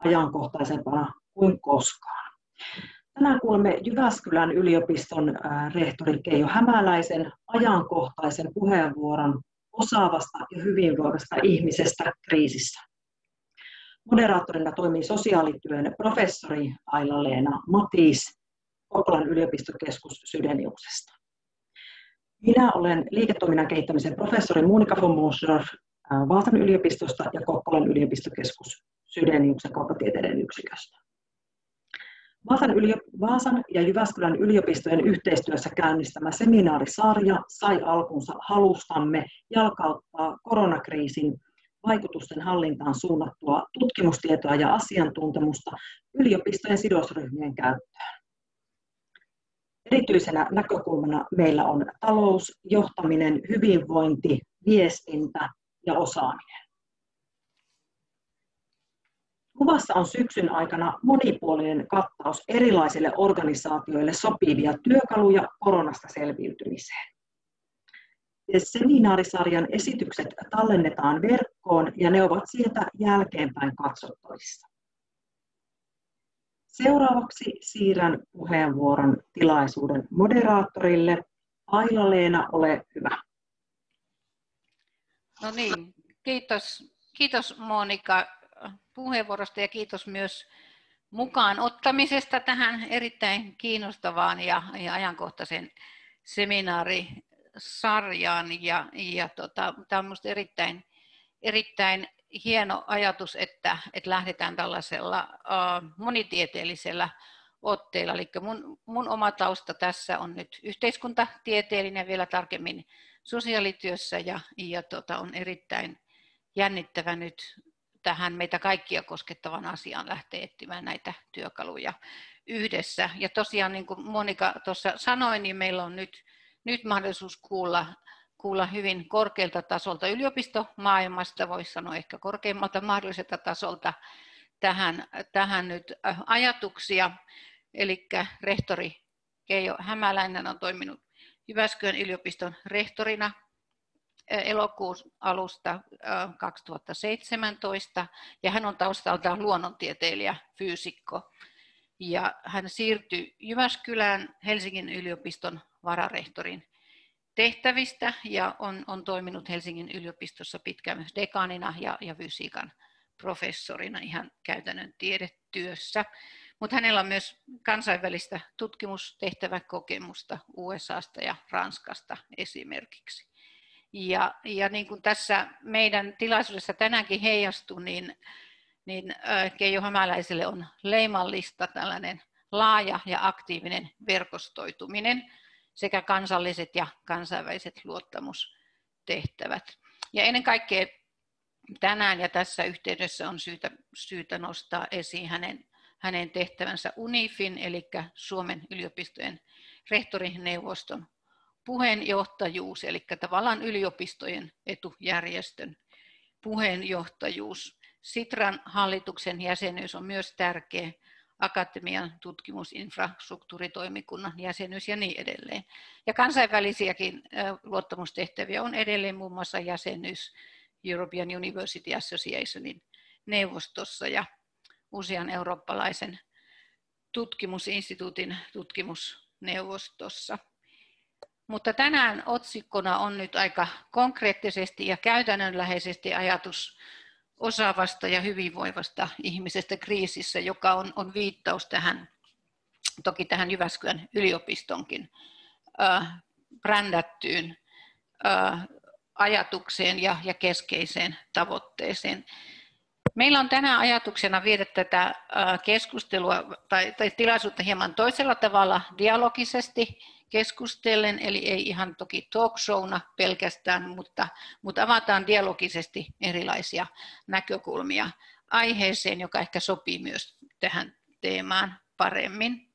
ajankohtaisempana kuin koskaan. Tänään kuulemme Jyväskylän yliopiston rehtori Keijo Hämäläisen ajankohtaisen puheenvuoron osaavasta ja hyvinvoivasta ihmisestä kriisissä. Moderaattorina toimii sosiaalityön professori Aila-Leena Matis Kokkolan yliopistokeskus Chydeniuksesta. Minä olen liiketoiminnan kehittämisen professori Monika von Musdorf Vaasan yliopistosta ja Kokkolan yliopistokeskus Chydeniuksen kauppatieteiden yksiköstä. Vaasan ja Jyväskylän yliopistojen yhteistyössä käynnistämä seminaarisarja sai alkunsa halustamme jalkauttaa koronakriisin vaikutusten hallintaan suunnattua tutkimustietoa ja asiantuntemusta yliopistojen sidosryhmien käyttöön. Erityisenä näkökulmana meillä on talous, johtaminen, hyvinvointi, viestintä ja osaaminen. Kuvassa on syksyn aikana monipuolinen kattaus erilaisille organisaatioille sopivia työkaluja koronasta selviytymiseen. Seminaarisarjan esitykset tallennetaan verkkoon ja ne ovat sieltä jälkeenpäin katsottavissa. Seuraavaksi siirrän puheenvuoron tilaisuuden moderaattorille. Aila-Leena, ole hyvä. No niin, kiitos Monika puheenvuorosta ja kiitos myös mukaan ottamisesta tähän erittäin kiinnostavaan ja ajankohtaisen seminaarisarjaan. Tämä on minusta erittäin hieno ajatus, että lähdetään tällaisella monitieteellisellä otteella. Eli mun oma tausta tässä on nyt yhteiskuntatieteellinen, vielä tarkemmin sosiaalityössä ja on erittäin jännittävä nyt tähän meitä kaikkia koskettavan asiaan lähteä etsimään näitä työkaluja yhdessä. Ja tosiaan niin kuin Monika tuossa sanoi, niin meillä on nyt mahdollisuus kuulla hyvin korkealta tasolta yliopistomaailmasta, voisi sanoa ehkä korkeimmalta mahdolliselta tasolta tähän nyt ajatuksia. Eli rehtori Keijo Hämäläinen on toiminut Jyväskylän yliopiston rehtorina elokuun alusta 2017 ja hän on taustaltaan luonnontieteilijä, fyysikko. Ja hän siirtyi Jyväskylään Helsingin yliopiston vararehtorin tehtävistä ja on toiminut Helsingin yliopistossa pitkään myös dekaanina ja fysiikan professorina ihan käytännön tiedetyössä. Mutta hänellä on myös kansainvälistä tutkimustehtäväkokemusta USAsta ja Ranskasta esimerkiksi. Ja niin kuin tässä meidän tilaisuudessa tänäänkin heijastui, niin Keijo Hämäläiselle on leimallista tällainen laaja ja aktiivinen verkostoituminen sekä kansalliset ja kansainväliset luottamustehtävät. Ja ennen kaikkea tänään ja tässä yhteydessä on syytä nostaa esiin hänen tehtävänsä UNIFin, eli Suomen yliopistojen rehtorineuvoston puheenjohtajuus, eli tavallaan yliopistojen etujärjestön puheenjohtajuus. Sitran hallituksen jäsenyys on myös tärkeä, akatemian tutkimusinfrastruktuuritoimikunnan jäsenyys ja niin edelleen. Ja kansainvälisiäkin luottamustehtäviä on edelleen muun muassa jäsenyys European University Associationin neuvostossa ja usean eurooppalaisen tutkimusinstituutin tutkimusneuvostossa. Mutta tänään otsikkona on nyt aika konkreettisesti ja käytännönläheisesti ajatus osaavasta ja hyvinvoivasta ihmisestä kriisissä, joka on viittaus toki tähän Jyväskylän yliopistonkin brändättyyn ajatukseen ja keskeiseen tavoitteeseen. Meillä on tänään ajatuksena viedä tätä keskustelua tai tilaisuutta hieman toisella tavalla dialogisesti keskustellen, eli ei ihan toki talk showna pelkästään, mutta avataan dialogisesti erilaisia näkökulmia aiheeseen, joka ehkä sopii myös tähän teemaan paremmin.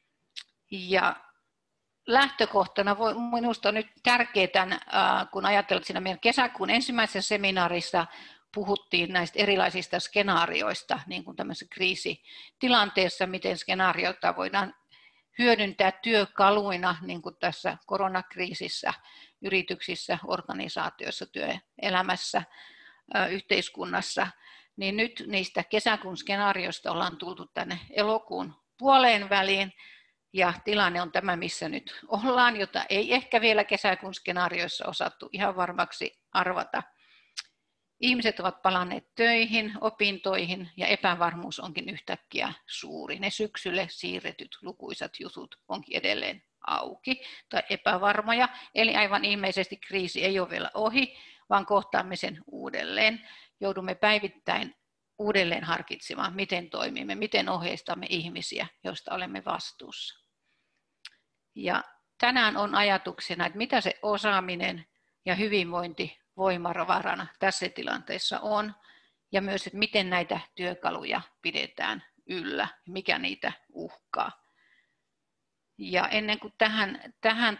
Ja lähtökohtana minusta on nyt tärkeää, kun ajatellaan, että siinä meidän kesäkuun ensimmäisessä seminaarissa puhuttiin näistä erilaisista skenaarioista, niin kuin tämmöisessä kriisitilanteessa, miten skenaarioita voidaan hyödyntää työkaluina, niin kuin tässä koronakriisissä, yrityksissä, organisaatioissa, työelämässä, yhteiskunnassa, niin nyt niistä kesäkuun skenaarioista ollaan tultu tänne elokuun puoleen väliin, ja tilanne on tämä, missä nyt ollaan, jota ei ehkä vielä kesäkuun skenaarioissa osattu ihan varmaksi arvata. Ihmiset ovat palanneet töihin, opintoihin, ja epävarmuus onkin yhtäkkiä suuri. Ne syksylle siirretyt lukuisat jutut onkin edelleen auki tai epävarmoja, eli aivan ilmeisesti kriisi ei ole vielä ohi, vaan kohtaamme sen uudelleen. Joudumme päivittäin uudelleen harkitsemaan, miten toimimme, miten ohjeistamme ihmisiä, joista olemme vastuussa. Ja tänään on ajatuksena, että mitä se osaaminen ja hyvinvointi voimavarana tässä tilanteessa on, ja myös, että miten näitä työkaluja pidetään yllä, mikä niitä uhkaa. Ja ennen kuin tähän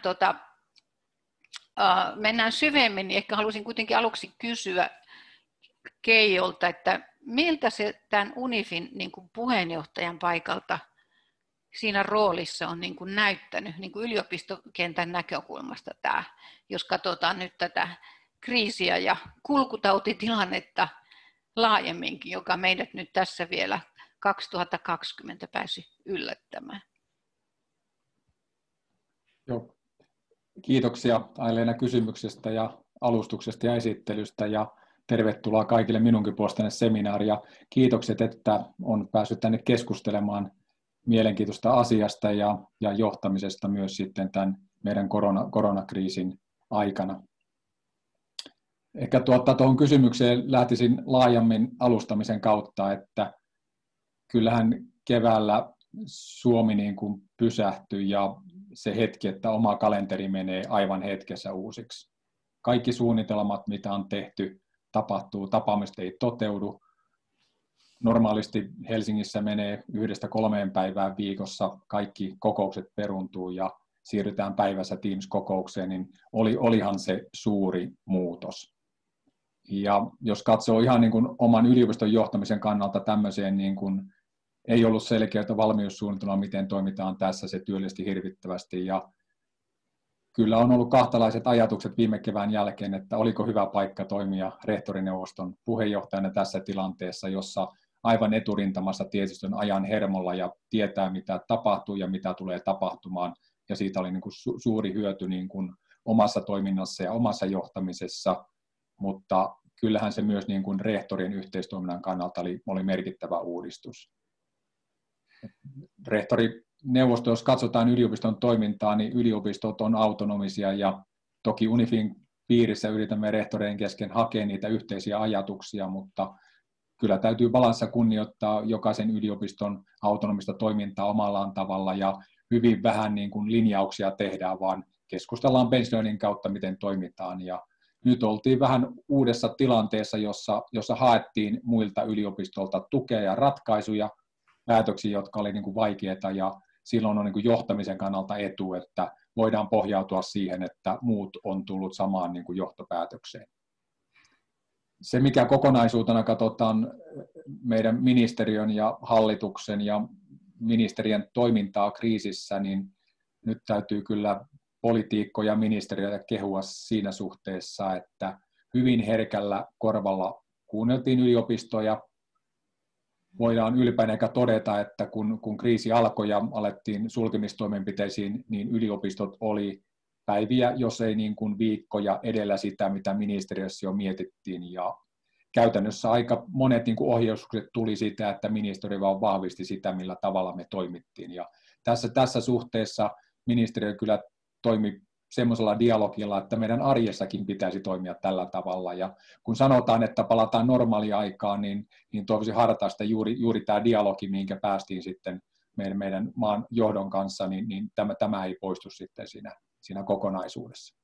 mennään syvemmin, niin ehkä haluaisin kuitenkin aluksi kysyä Keijolta, että miltä se tämän UNIFin niin kuin puheenjohtajan paikalta siinä roolissa on niin kuin näyttänyt niin kuin yliopistokentän näkökulmasta tämä, jos katsotaan nyt tätä kriisiä ja kulkutautitilannetta laajemminkin, joka meidät nyt tässä vielä 2020 pääsi yllättämään. Joo. Kiitoksia Ailena kysymyksestä ja alustuksesta ja esittelystä, ja tervetuloa kaikille minunkin puolesta tänne seminaariin, ja kiitokset, että on päässyt tänne keskustelemaan mielenkiintoista asiasta ja johtamisesta myös sitten tämän meidän koronakriisin aikana. Ehkä tuohon kysymykseen lähtisin laajemmin alustamisen kautta, että kyllähän keväällä Suomi niin kuin pysähtyi, ja se hetki, että oma kalenteri menee aivan hetkessä uusiksi. Kaikki suunnitelmat, mitä on tehty, tapahtuu, tapaamiset ei toteudu. Normaalisti Helsingissä menee 1-3 päivää viikossa, kaikki kokoukset peruuntuu ja siirrytään päivässä Teams-kokoukseen, niin olihan se suuri muutos. Ja jos katsoo ihan niin kuin oman yliopiston johtamisen kannalta tämmöiseen, niin kuin ei ollut selkeää valmiussuunnitelmaa, miten toimitaan tässä, se työllisti hirvittävästi. Ja kyllä on ollut kahtalaiset ajatukset viime kevään jälkeen, että oliko hyvä paikka toimia rehtorineuvoston puheenjohtajana tässä tilanteessa, jossa aivan eturintamassa tietysti on ajan hermolla ja tietää, mitä tapahtuu ja mitä tulee tapahtumaan. Ja siitä oli niin kuin suuri hyöty niin kuin omassa toiminnassa ja omassa johtamisessa, mutta kyllähän se myös niin kuin rehtorien yhteistoiminnan kannalta oli merkittävä uudistus. Rehtorineuvosto, jos katsotaan yliopiston toimintaa, niin yliopistot on autonomisia, ja toki UNIFin piirissä yritämme rehtoreiden kesken hakea niitä yhteisiä ajatuksia, mutta kyllä täytyy balanssa kunnioittaa jokaisen yliopiston autonomista toimintaa omallaan tavalla, ja hyvin vähän niin kuin linjauksia tehdään, vaan keskustellaan benchlearning kautta, miten toimitaan. Ja nyt oltiin vähän uudessa tilanteessa, jossa haettiin muilta yliopistolta tukea ja ratkaisuja päätöksiä, jotka olivat niin kuin vaikeita, ja silloin on niin kuin johtamisen kannalta etu, että voidaan pohjautua siihen, että muut on tullut samaan niin kuin johtopäätökseen. Se, mikä kokonaisuutena katsotaan meidän ministeriön ja hallituksen ja ministerien toimintaa kriisissä, niin nyt täytyy kyllä politiikkoja ja ministeriöitä kehua siinä suhteessa, että hyvin herkällä korvalla kuunneltiin yliopistoja. Voidaan ylpeänä eikä todeta, että kun kriisi alkoi ja alettiin sulkemistoimenpiteisiin, niin yliopistot oli päiviä, jos ei niin kuin viikkoja edellä sitä, mitä ministeriössä jo mietittiin. Ja käytännössä aika monet niin kuin ohjeistukset tuli sitä, että ministeriö vaan vahvisti sitä, millä tavalla me toimittiin. Ja tässä suhteessa ministeriö kyllä toimi semmoisella dialogilla, että meidän arjessakin pitäisi toimia tällä tavalla. Ja kun sanotaan, että palataan normaaliaikaan, niin toivoisin hartaasti juuri tämä dialogi, minkä päästiin sitten meidän maan johdon kanssa, niin tämä ei poistu sitten siinä kokonaisuudessa.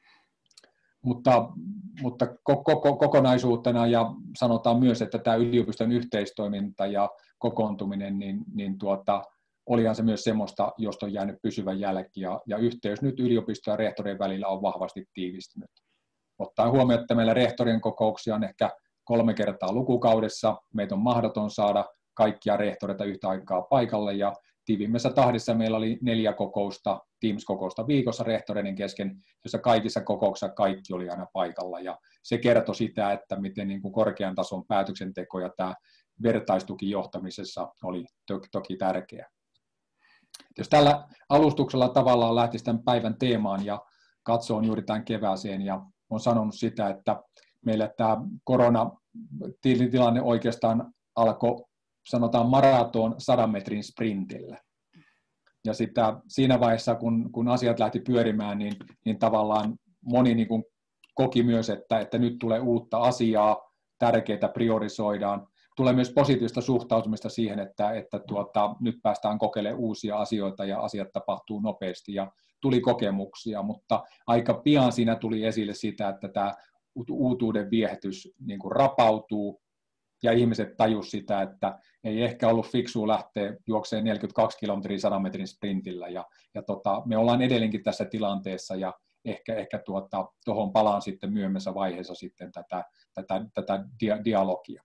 Mutta kokonaisuutena, ja sanotaan myös, että tämä yliopiston yhteistoiminta ja kokoontuminen, niin olihan se myös semmoista, josta on jäänyt pysyvä jälki, ja yhteys nyt yliopisto ja rehtorien välillä on vahvasti tiivistynyt. Ottaen huomioon, että meillä rehtorien kokouksia on ehkä 3 kertaa lukukaudessa, meitä on mahdoton saada kaikkia rehtoreita yhtä aikaa paikalle, ja tiivimmässä tahdissa meillä oli 4 kokousta, Teams-kokousta viikossa rehtoreiden kesken, jossa kaikissa kokouksissa kaikki oli aina paikalla. Ja se kertoi sitä, että miten niin kuin korkean tason päätöksenteko ja tämä vertaistuki johtamisessa oli toki tärkeä. Jos tällä alustuksella tavallaan lähtisi tämän päivän teemaan ja katsoo juuri tämän kevääseen ja on sanonut sitä, että meillä tämä koronatilanne oikeastaan alkoi, sanotaan maraton 100 metrin sprintillä. Ja siinä vaiheessa, kun asiat lähti pyörimään, niin tavallaan moni niin kuin koki myös, että nyt tulee uutta asiaa, tärkeää priorisoidaan. Tulee myös positiivista suhtautumista siihen, että nyt päästään kokeilemaan uusia asioita ja asiat tapahtuu nopeasti ja tuli kokemuksia, mutta aika pian siinä tuli esille sitä, että tämä uutuuden viehätys niin kuin rapautuu ja ihmiset tajusivat sitä, että ei ehkä ollut fiksua lähteä juokseen 42 kilometriä 100 metrin sprintillä ja me ollaan edelleenkin tässä tilanteessa ja ehkä tuohon palaan sitten myöhemmässä vaiheessa sitten tätä dialogia.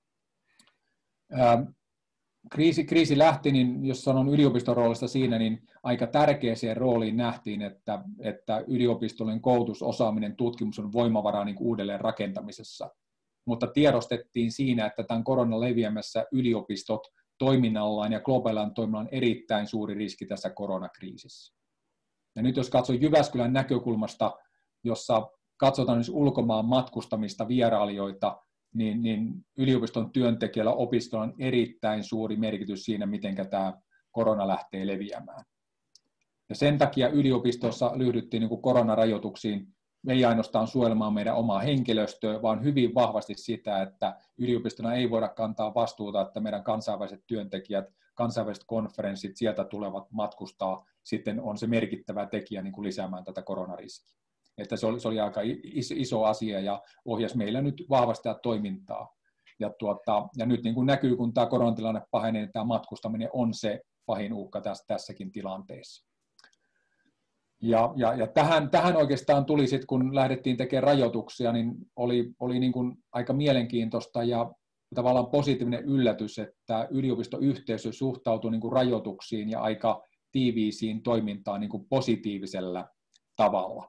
Kriisi lähti, niin jos sanon yliopiston roolista siinä, niin aika tärkeäseen rooliin nähtiin, että yliopistollinen koulutus, osaaminen, tutkimus on voimavara niin kuin uudelleen rakentamisessa. Mutta tiedostettiin siinä, että tämän koronan leviämässä yliopistot toiminnallaan ja globaalilla toiminnallaan on erittäin suuri riski tässä koronakriisissä. Ja nyt jos katsoo Jyväskylän näkökulmasta, jossa katsotaan myös ulkomaan matkustamista, vierailijoita, niin yliopiston työntekijällä opiskelijoilla on erittäin suuri merkitys siinä, miten tämä korona lähtee leviämään. Ja sen takia yliopistossa lyhdyttiin niin kuin koronarajoituksiin, ei ainoastaan suojelemaan meidän omaa henkilöstöä, vaan hyvin vahvasti sitä, että yliopistona ei voida kantaa vastuuta, että meidän kansainväliset työntekijät, kansainväliset konferenssit, sieltä tulevat matkustaa, sitten on se merkittävä tekijä niin kuin lisäämään tätä koronariskiä. Että se oli aika iso asia ja ohjasi meillä nyt vahvasti tämä toimintaa. Ja nyt niin kuin näkyy, kun tämä koronatilanne pahenee, niin tämä matkustaminen on se pahin uhka tässäkin tilanteessa. Ja tähän oikeastaan tuli sitten, kun lähdettiin tekemään rajoituksia, niin oli niin kuin aika mielenkiintoista ja tavallaan positiivinen yllätys, että yliopistoyhteisö suhtautui niin kuin rajoituksiin ja aika tiiviisiin toimintaan niin kuin positiivisella tavalla.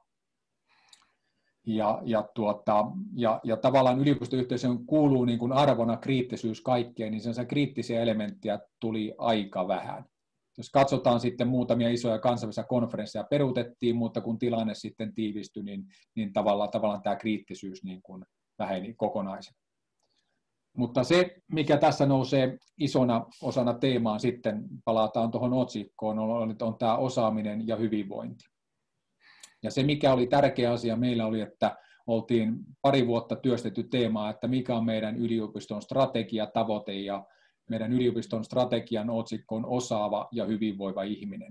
Ja tavallaan yliopistoyhteisöön kuuluu niin kuin arvona kriittisyys kaikkeen, niin sellaisia kriittisiä elementtejä tuli aika vähän. Jos katsotaan sitten muutamia isoja kansainvälisiä konferensseja peruutettiin, mutta kun tilanne sitten tiivistyi, niin tavallaan tämä kriittisyys niin kuin väheni kokonaisena. Mutta se, mikä tässä nousee isona osana teemaan sitten, palataan tuohon otsikkoon, on tämä osaaminen ja hyvinvointi. Ja se, mikä oli tärkeä asia meillä oli, että oltiin pari vuotta työstetty teemaa, että mikä on meidän yliopiston strategia, tavoite ja meidän yliopiston strategian otsikko on osaava ja hyvinvoiva ihminen.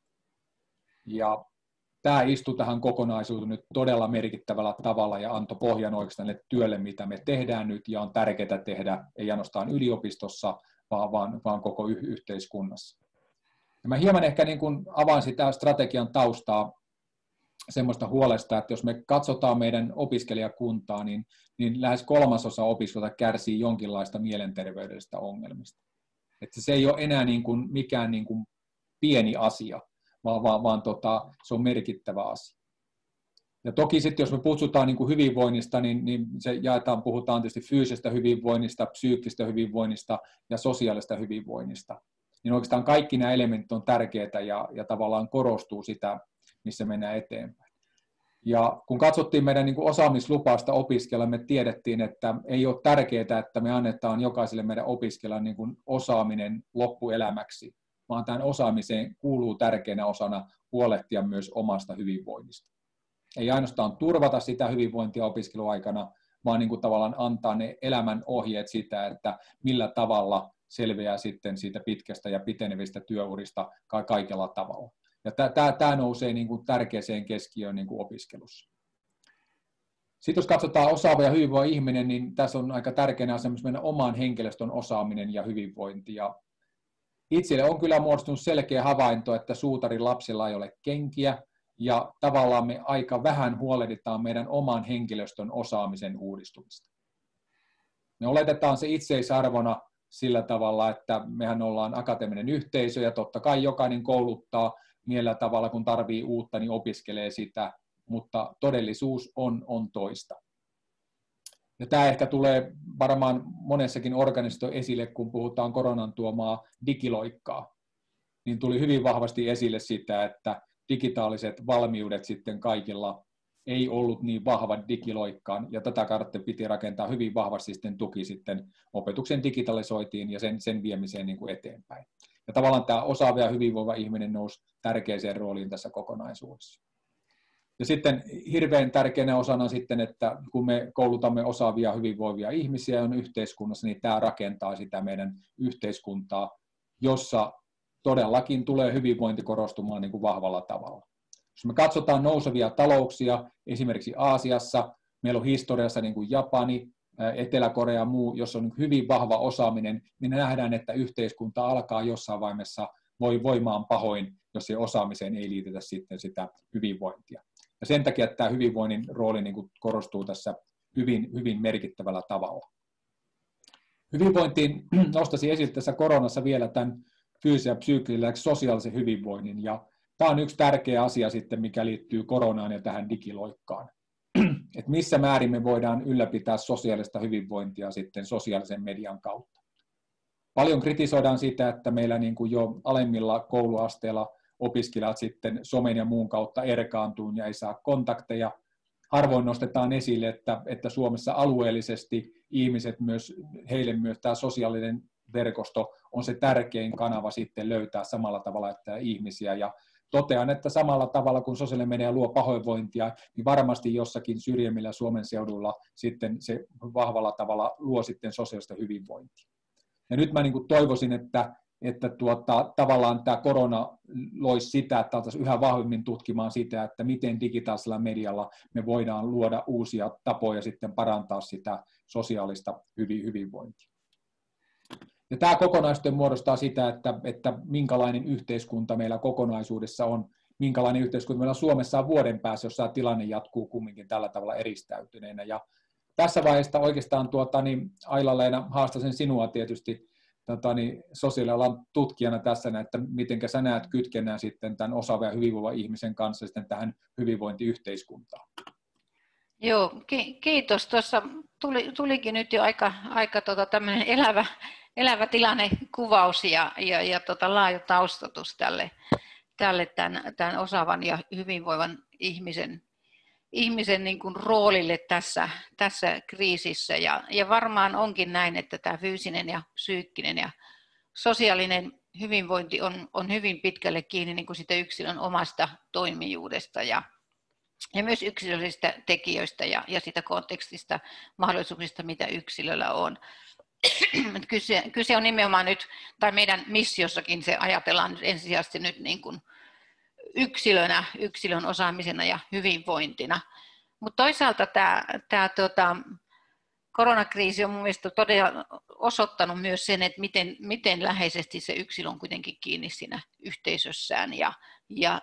Ja tämä istui tähän kokonaisuuteen nyt todella merkittävällä tavalla ja antoi pohjan oikeastaan työlle, mitä me tehdään nyt ja on tärkeää tehdä, ei ainoastaan yliopistossa, vaan koko yhteiskunnassa. Ja mä hieman ehkä niin kuin avaan sitä strategian taustaa semmoista huolesta, että jos me katsotaan meidän opiskelijakuntaa, niin lähes 3/3 opiskelijoita kärsii jonkinlaista mielenterveydellisistä ongelmista. Että se ei ole enää niin kuin mikään niin kuin pieni asia, vaan se on merkittävä asia. Ja toki sitten, jos me puhutaan niin kuin hyvinvoinnista, niin se puhutaan tietysti fyysisestä hyvinvoinnista, psyykkistä hyvinvoinnista ja sosiaalista hyvinvoinnista. Niin oikeastaan kaikki nämä elementit on tärkeitä ja tavallaan korostuu sitä, missä mennään eteenpäin. Ja kun katsottiin meidän niin kuin osaamislupausta opiskella, me tiedettiin, että ei ole tärkeää, että me annetaan jokaiselle meidän opiskelijalle niin kuin osaaminen loppuelämäksi, vaan tämän osaamiseen kuuluu tärkeänä osana huolehtia myös omasta hyvinvoinnista. Ei ainoastaan turvata sitä hyvinvointia opiskeluaikana, vaan niin kuin tavallaan antaa ne elämän ohjeet sitä, että millä tavalla selviää sitten siitä pitkästä ja pitenevistä työurista kaikella tavalla. Ja tämä nousee niin kuin tärkeäseen keskiöön niin kuin opiskelussa. Sitten jos katsotaan osaava ja hyvinvoiva ihminen, niin tässä on aika tärkeänä asia myös meidän oman henkilöstön osaaminen ja hyvinvointi. Ja itselle on kyllä muodostunut selkeä havainto, että suutarin lapsilla ei ole kenkiä, ja tavallaan me aika vähän huolehditaan meidän oman henkilöstön osaamisen uudistumista. Me oletetaan se itseisarvona sillä tavalla, että mehän ollaan akateeminen yhteisö ja totta kai jokainen kouluttaa millä tavalla, kun tarvii uutta, niin opiskelee sitä, mutta todellisuus on toista. Ja tämä ehkä tulee varmaan monessakin organisaatiossa esille, kun puhutaan koronan tuomaa digiloikkaa, niin tuli hyvin vahvasti esille sitä, että digitaaliset valmiudet sitten kaikilla ei ollut niin vahva digiloikkaan, ja tätä kautta piti rakentaa hyvin vahvasti sitten tuki sitten opetuksen digitalisoitiin ja sen viemiseen niin kuin eteenpäin. Ja tavallaan tämä osaava ja hyvinvoiva ihminen nousi tärkeäseen rooliin tässä kokonaisuudessa. Ja sitten hirveän tärkeänä osana sitten, että kun me koulutamme osaavia hyvinvoivia ihmisiä on yhteiskunnassa, niin tämä rakentaa sitä meidän yhteiskuntaa, jossa todellakin tulee hyvinvointi korostumaan niin kuin vahvalla tavalla. Jos me katsotaan nousevia talouksia, esimerkiksi Aasiassa, meillä on historiassa niin kuin Japani, Etelä-Korea ja muu, jossa on hyvin vahva osaaminen, niin nähdään, että yhteiskunta alkaa jossain vaiheessa voimaan pahoin, jos se osaamiseen ei liitetä sitten sitä hyvinvointia. Ja sen takia tämä hyvinvoinnin rooli niin kuin korostuu tässä hyvin, hyvin merkittävällä tavalla. Hyvinvointiin nostaisin esille tässä koronassa vielä tämän fyysisen ja psyykkisen sosiaalisen hyvinvoinnin. Ja tämä on yksi tärkeä asia sitten, mikä liittyy koronaan ja tähän digiloikkaan. Että missä määrin me voidaan ylläpitää sosiaalista hyvinvointia sitten sosiaalisen median kautta. Paljon kritisoidaan sitä, että meillä niin kuin jo alemmilla kouluasteilla opiskelijat sitten somen ja muun kautta erkaantuu ja ei saa kontakteja. Harvoin nostetaan esille, että Suomessa alueellisesti ihmiset heille myös tämä sosiaalinen verkosto on se tärkein kanava sitten löytää samalla tavalla että ihmisiä. Ja totean, että samalla tavalla kun sosiaalinen media luo pahoinvointia, niin varmasti jossakin syrjemmillä Suomen seudulla sitten se vahvalla tavalla luo sitten sosiaalista hyvinvointia. Ja nyt mä niin kuin toivoisin, että tavallaan tämä korona loisi sitä, että oltaisiin yhä vahvemmin tutkimaan sitä, että miten digitaalisella medialla me voidaan luoda uusia tapoja sitten parantaa sitä sosiaalista hyvinvointia. Ja tämä kokonaisuus muodostaa sitä, että minkälainen yhteiskunta meillä kokonaisuudessa on, minkälainen yhteiskunta meillä Suomessa on vuoden päässä, jos tämä tilanne jatkuu kumminkin tällä tavalla eristäytyneenä. Ja tässä vaiheessa oikeastaan Aila-Leena haastaisin sinua tietysti sosiaalialan tutkijana tässä, että miten sä näet kytkennään sitten tämän osaavan ja hyvinvoivan ihmisen kanssa sitten tähän hyvinvointiyhteiskuntaan. Joo, kiitos. Tuossa tulikin nyt jo aika tämmöinen elävä tilannekuvaus ja laaja taustatus tälle tämän osaavan ja hyvinvoivan ihmisen niin kuin roolille tässä kriisissä. Ja varmaan onkin näin, että tämä fyysinen ja psyykkinen ja sosiaalinen hyvinvointi on hyvin pitkälle kiinni niin kuin sitä yksilön omasta toimijuudesta ja myös yksilöllisistä tekijöistä ja sitä kontekstista, mahdollisuuksista, mitä yksilöllä on. Kyse on nimenomaan nyt, tai meidän missiossakin se ajatellaan nyt ensisijaisesti nyt niin kuin yksilön osaamisena ja hyvinvointina. Mutta toisaalta tämä koronakriisi on mun mielestä todella osoittanut myös sen, että miten läheisesti se yksilö on kuitenkin kiinni siinä yhteisössään ja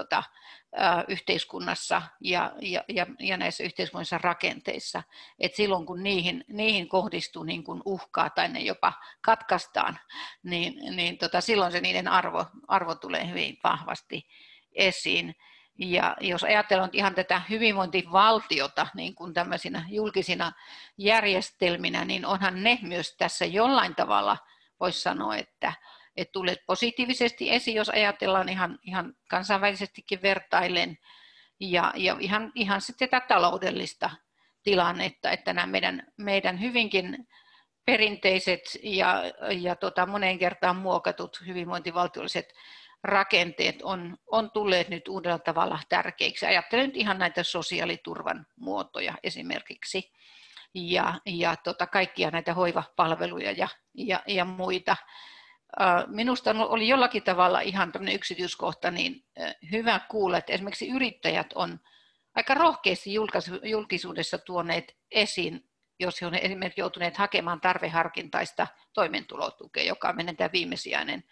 yhteiskunnassa ja näissä yhteiskunnallisissa rakenteissa. Et silloin kun niihin kohdistuu niin kun uhkaa tai ne jopa katkaistaan, niin silloin se niiden arvo tulee hyvin vahvasti esiin. Ja jos ajatellaan ihan tätä hyvinvointivaltiota niin kuin tämmöisinä julkisina järjestelminä, niin onhan ne myös tässä jollain tavalla, voisi sanoa, että tulee positiivisesti esiin, jos ajatellaan ihan kansainvälisestikin vertaillen, ja ihan sitten tätä taloudellista tilannetta, että nämä meidän hyvinkin perinteiset ja moneen kertaan muokatut hyvinvointivaltiolliset rakenteet on tulleet nyt uudella tavalla tärkeiksi. Ajattelen nyt ihan näitä sosiaaliturvan muotoja esimerkiksi ja kaikkia näitä hoivapalveluja ja muita. Minusta oli jollakin tavalla ihan tämmöinen yksityiskohta niin hyvä kuulla, että esimerkiksi yrittäjät on aika rohkeasti julkisuudessa tuoneet esiin, jos he ovat esimerkiksi joutuneet hakemaan tarveharkintaista toimeentulotukea, joka on meidän tämä viimesijainen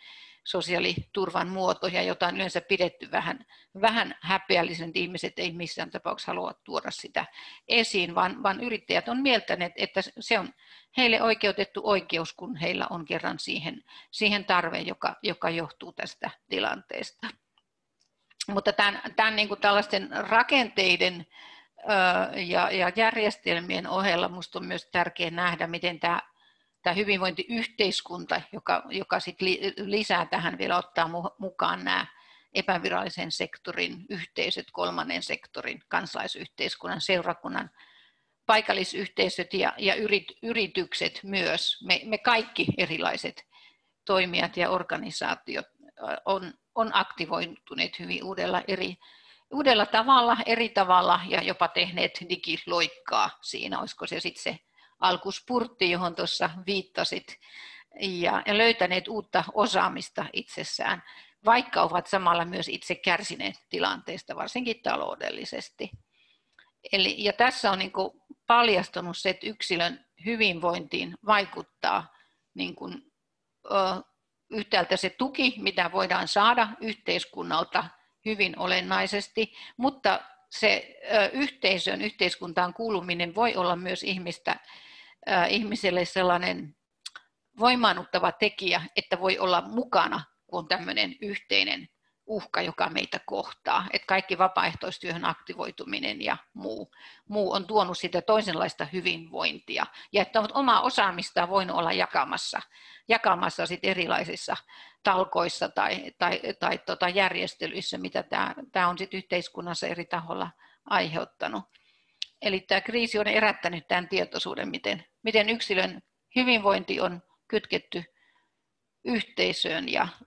sosiaaliturvan muotoja, jota on yleensä pidetty vähän häpeällisen, että ihmiset ei missään tapauksessa halua tuoda sitä esiin, vaan yrittäjät on mieltäneet, että se on heille oikeutettu oikeus, kun heillä on kerran siihen tarve, joka johtuu tästä tilanteesta. Mutta tämän niin kuin tällaisten rakenteiden ja järjestelmien ohella minusta on myös tärkeää nähdä, miten tämä hyvinvointiyhteiskunta, joka sit lisää tähän vielä ottaa mukaan nämä epävirallisen sektorin yhteisöt, kolmannen sektorin, kansalaisyhteiskunnan, seurakunnan, paikallisyhteisöt ja yritykset myös. Me kaikki erilaiset toimijat ja organisaatiot on aktivoituneet hyvin uudella tavalla, eri tavalla ja jopa tehneet digiloikkaa siinä. Olisiko se sitten se alkuspurtti, johon tuossa viittasit, ja löytäneet uutta osaamista itsessään, vaikka ovat samalla myös itse kärsineet tilanteesta, varsinkin taloudellisesti. Ja tässä on niin kuin paljastunut se, että yksilön hyvinvointiin vaikuttaa niin kuin, yhtäältä se tuki, mitä voidaan saada yhteiskunnalta hyvin olennaisesti, mutta se yhteiskuntaan kuuluminen voi olla myös ihmiselle sellainen voimaannuttava tekijä, että voi olla mukana, kun on tämmöinen yhteinen uhka, joka meitä kohtaa. Että kaikki vapaaehtoistyöhön aktivoituminen ja muu on tuonut sitä toisenlaista hyvinvointia. Ja että on omaa osaamistaan voinut olla jakamassa sit erilaisissa talkoissa tai järjestelyissä, mitä tämä on sit yhteiskunnassa eri taholla aiheuttanut. Eli tämä kriisi on herättänyt tämän tietoisuuden, miten yksilön hyvinvointi on kytketty yhteisöön,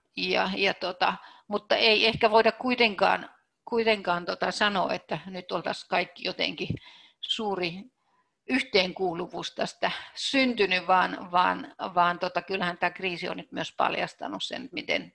mutta ei ehkä voida kuitenkaan sanoa, että nyt oltaisiin kaikki jotenkin suuri yhteenkuuluvuus tästä syntynyt, vaan kyllähän tämä kriisi on nyt myös paljastanut sen,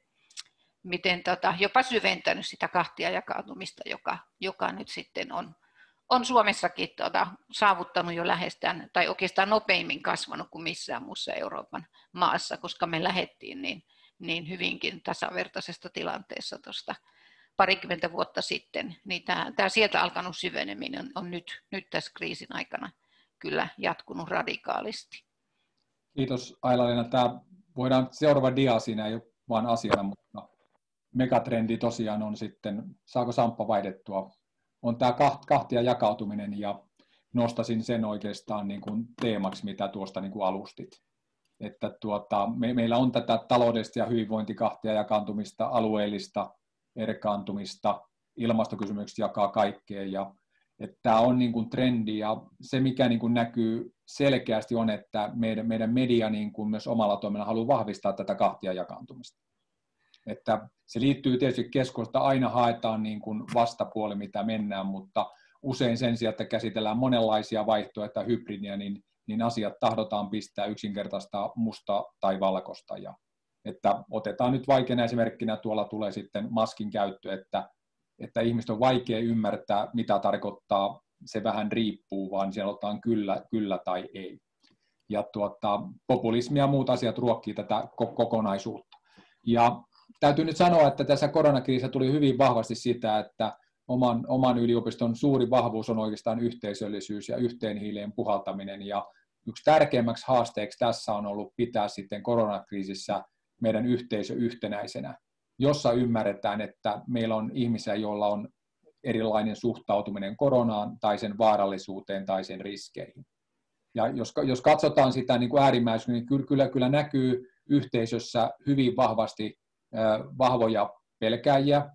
miten jopa syventänyt sitä kahtia jakautumista, joka nyt sitten on Suomessakin saavuttanut jo lähestään, tai oikeastaan nopeimmin kasvanut kuin missään muussa Euroopan maassa, koska me lähdettiin niin hyvinkin tasavertaisesta tilanteessa tuosta parikymmentä vuotta sitten, niin tämä sieltä alkanut syveneminen on nyt tässä kriisin aikana kyllä jatkunut radikaalisti. Kiitos Aila-Leena. Tämä voidaan seuraava dia, siinä ei ole vain asiana, mutta megatrendi tosiaan on sitten, saako Samppa vaihdettua, on tämä kahtia jakautuminen ja nostasin sen oikeastaan niin kuin teemaksi, mitä tuosta niin kuin alustit. Että meillä on tätä taloudellista ja hyvinvointikahtia jakaantumista, alueellista erkaantumista, ilmastokysymykset jakaa kaikkea ja että tämä on niin kuin trendi ja se mikä niin kuin näkyy selkeästi on, että meidän media niin kuin myös omalla toiminnalla haluaa vahvistaa tätä kahtia jakaantumista. Että se liittyy tietysti keskustelusta, aina haetaan niin kuin vastapuoli mitä mennään, mutta usein sen sijaan, että käsitellään monenlaisia vaihtoehtoja hybridiä, niin asiat tahdotaan pistää yksinkertaista musta tai valkoista. Ja, että otetaan nyt vaikeana esimerkkinä, tuolla tulee sitten maskin käyttö, että ihmiset on vaikea ymmärtää, mitä tarkoittaa, se vähän riippuu, vaan siellä otetaan kyllä tai ei. Ja populismi ja muut asiat ruokkii tätä kokonaisuutta. Ja täytyy nyt sanoa, että tässä koronakriisissä tuli hyvin vahvasti sitä, että oman yliopiston suuri vahvuus on oikeastaan yhteisöllisyys ja yhteen hiileen puhaltaminen. Ja yksi tärkeimmäksi haasteeksi tässä on ollut pitää sitten koronakriisissä meidän yhteisö yhtenäisenä, jossa ymmärretään, että meillä on ihmisiä, joilla on erilainen suhtautuminen koronaan tai sen vaarallisuuteen tai sen riskeihin. Ja jos katsotaan sitä niin kuin äärimmäisesti, niin kyllä näkyy yhteisössä hyvin vahvasti vahvoja pelkääjiä,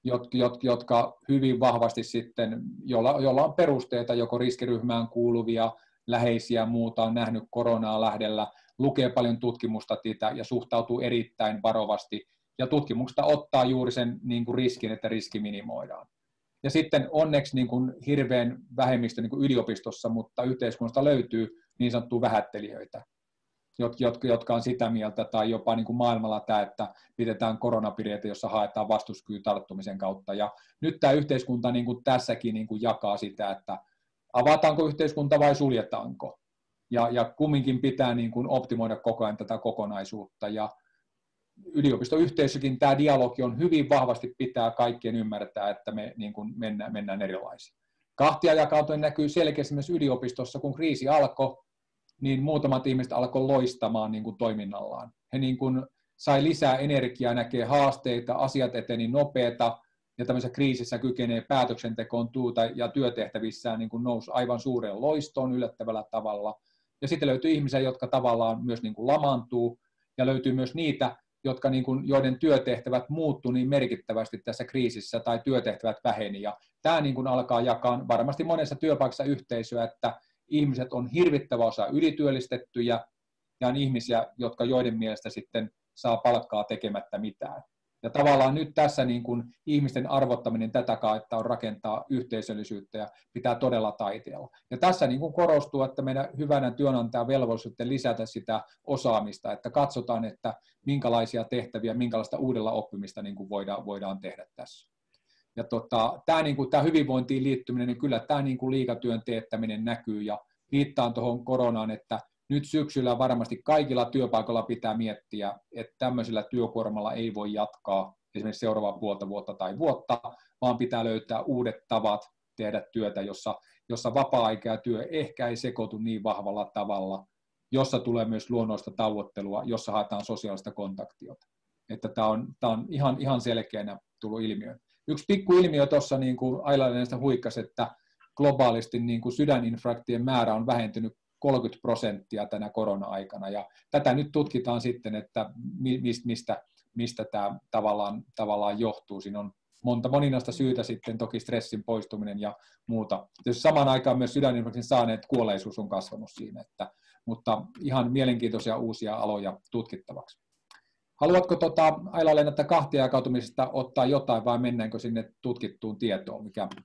jotka hyvin vahvasti sitten, joilla on perusteita, joko riskiryhmään kuuluvia, läheisiä muuta, on nähnyt koronaa lähdellä, lukee paljon tutkimusta ja suhtautuu erittäin varovasti, ja tutkimuksesta ottaa juuri sen niin kuin riskin, että riski minimoidaan. Ja sitten onneksi niin kuin hirveän vähemmistö niin kuin yliopistossa, mutta yhteiskunnasta löytyy niin sanottuja vähättelijöitä, jotka on sitä mieltä, tai jopa niin kuin maailmalla tämä, että pidetään koronapireitä, jossa haetaan vastuskyky tarttumisen kautta. Ja nyt tämä yhteiskunta niin kuin tässäkin niin kuin jakaa sitä, että avataanko yhteiskunta vai suljetaanko. Ja kumminkin pitää niin kuin optimoida koko ajan tätä kokonaisuutta. Ja yliopistoyhteisökin tämä dialogi on hyvin vahvasti pitää kaikkien ymmärtää, että me niin kuin mennään erilaisiin. Kahtia jakautuen näkyy selkeästi myös yliopistossa, kun kriisi alkoi, niin muutamat ihmiset alkoi loistamaan niin kuin toiminnallaan. He niin kuin sai lisää energiaa, näkee haasteita, asiat eteni nopeata, ja tämmöisessä kriisissä kykenee päätöksentekoon ja työtehtävissään niin kuin nousi aivan suureen loistoon yllättävällä tavalla. Ja sitten löytyy ihmisiä, jotka tavallaan myös niin kuin lamaantuu, ja löytyy myös niitä, joiden työtehtävät muuttui niin merkittävästi tässä kriisissä, tai työtehtävät väheni. Ja tämä niin kuin alkaa jakaa varmasti monessa työpaikassa yhteisöä, että ihmiset on hirvittävä osa ylityöllistettyjä, ja on ihmisiä, joiden mielestä sitten saa palkkaa tekemättä mitään. Ja tavallaan nyt tässä niin kuin ihmisten arvottaminen tätä kautta on rakentaa yhteisöllisyyttä ja pitää todella taiteella. Ja tässä niin kuin korostuu, että meidän hyvänä työnantajan velvollisuus lisätä sitä osaamista, että katsotaan, että minkälaisia tehtäviä, minkälaista uudella oppimista niin kuin voidaan tehdä tässä. Ja tämä hyvinvointiin liittyminen, niin kyllä tämä niin kuin liikatyön teettäminen näkyy, ja viittaan tuohon koronaan, että nyt syksyllä varmasti kaikilla työpaikoilla pitää miettiä, että tämmöisellä työkuormalla ei voi jatkaa esimerkiksi seuraavaa puolta vuotta tai vuotta, vaan pitää löytää uudet tavat tehdä työtä, jossa vapaa-aika ja työ ehkä ei sekoitu niin vahvalla tavalla, jossa tulee myös luonnollista tauottelua, jossa haetaan sosiaalista kontaktiota. Että tämä on ihan selkeänä tullut ilmiö. Yksi pikku ilmiö tuossa, niin kuin Aila-Leenasta huikkasi, että globaalisti niin kuin sydäninfarktien määrä on vähentynyt 30% tänä korona-aikana, ja tätä nyt tutkitaan sitten, että mistä tämä tavallaan johtuu. Siinä on moninaista syytä sitten, toki stressin poistuminen ja muuta. Tietysti samaan aikaan myös sydäninfarktin saaneet kuolleisuus on kasvanut siinä, mutta ihan mielenkiintoisia uusia aloja tutkittavaksi. Haluatko Aila-Leena kahtia jakautumisesta ottaa jotain, vai mennäänkö sinne tutkittuun tietoon?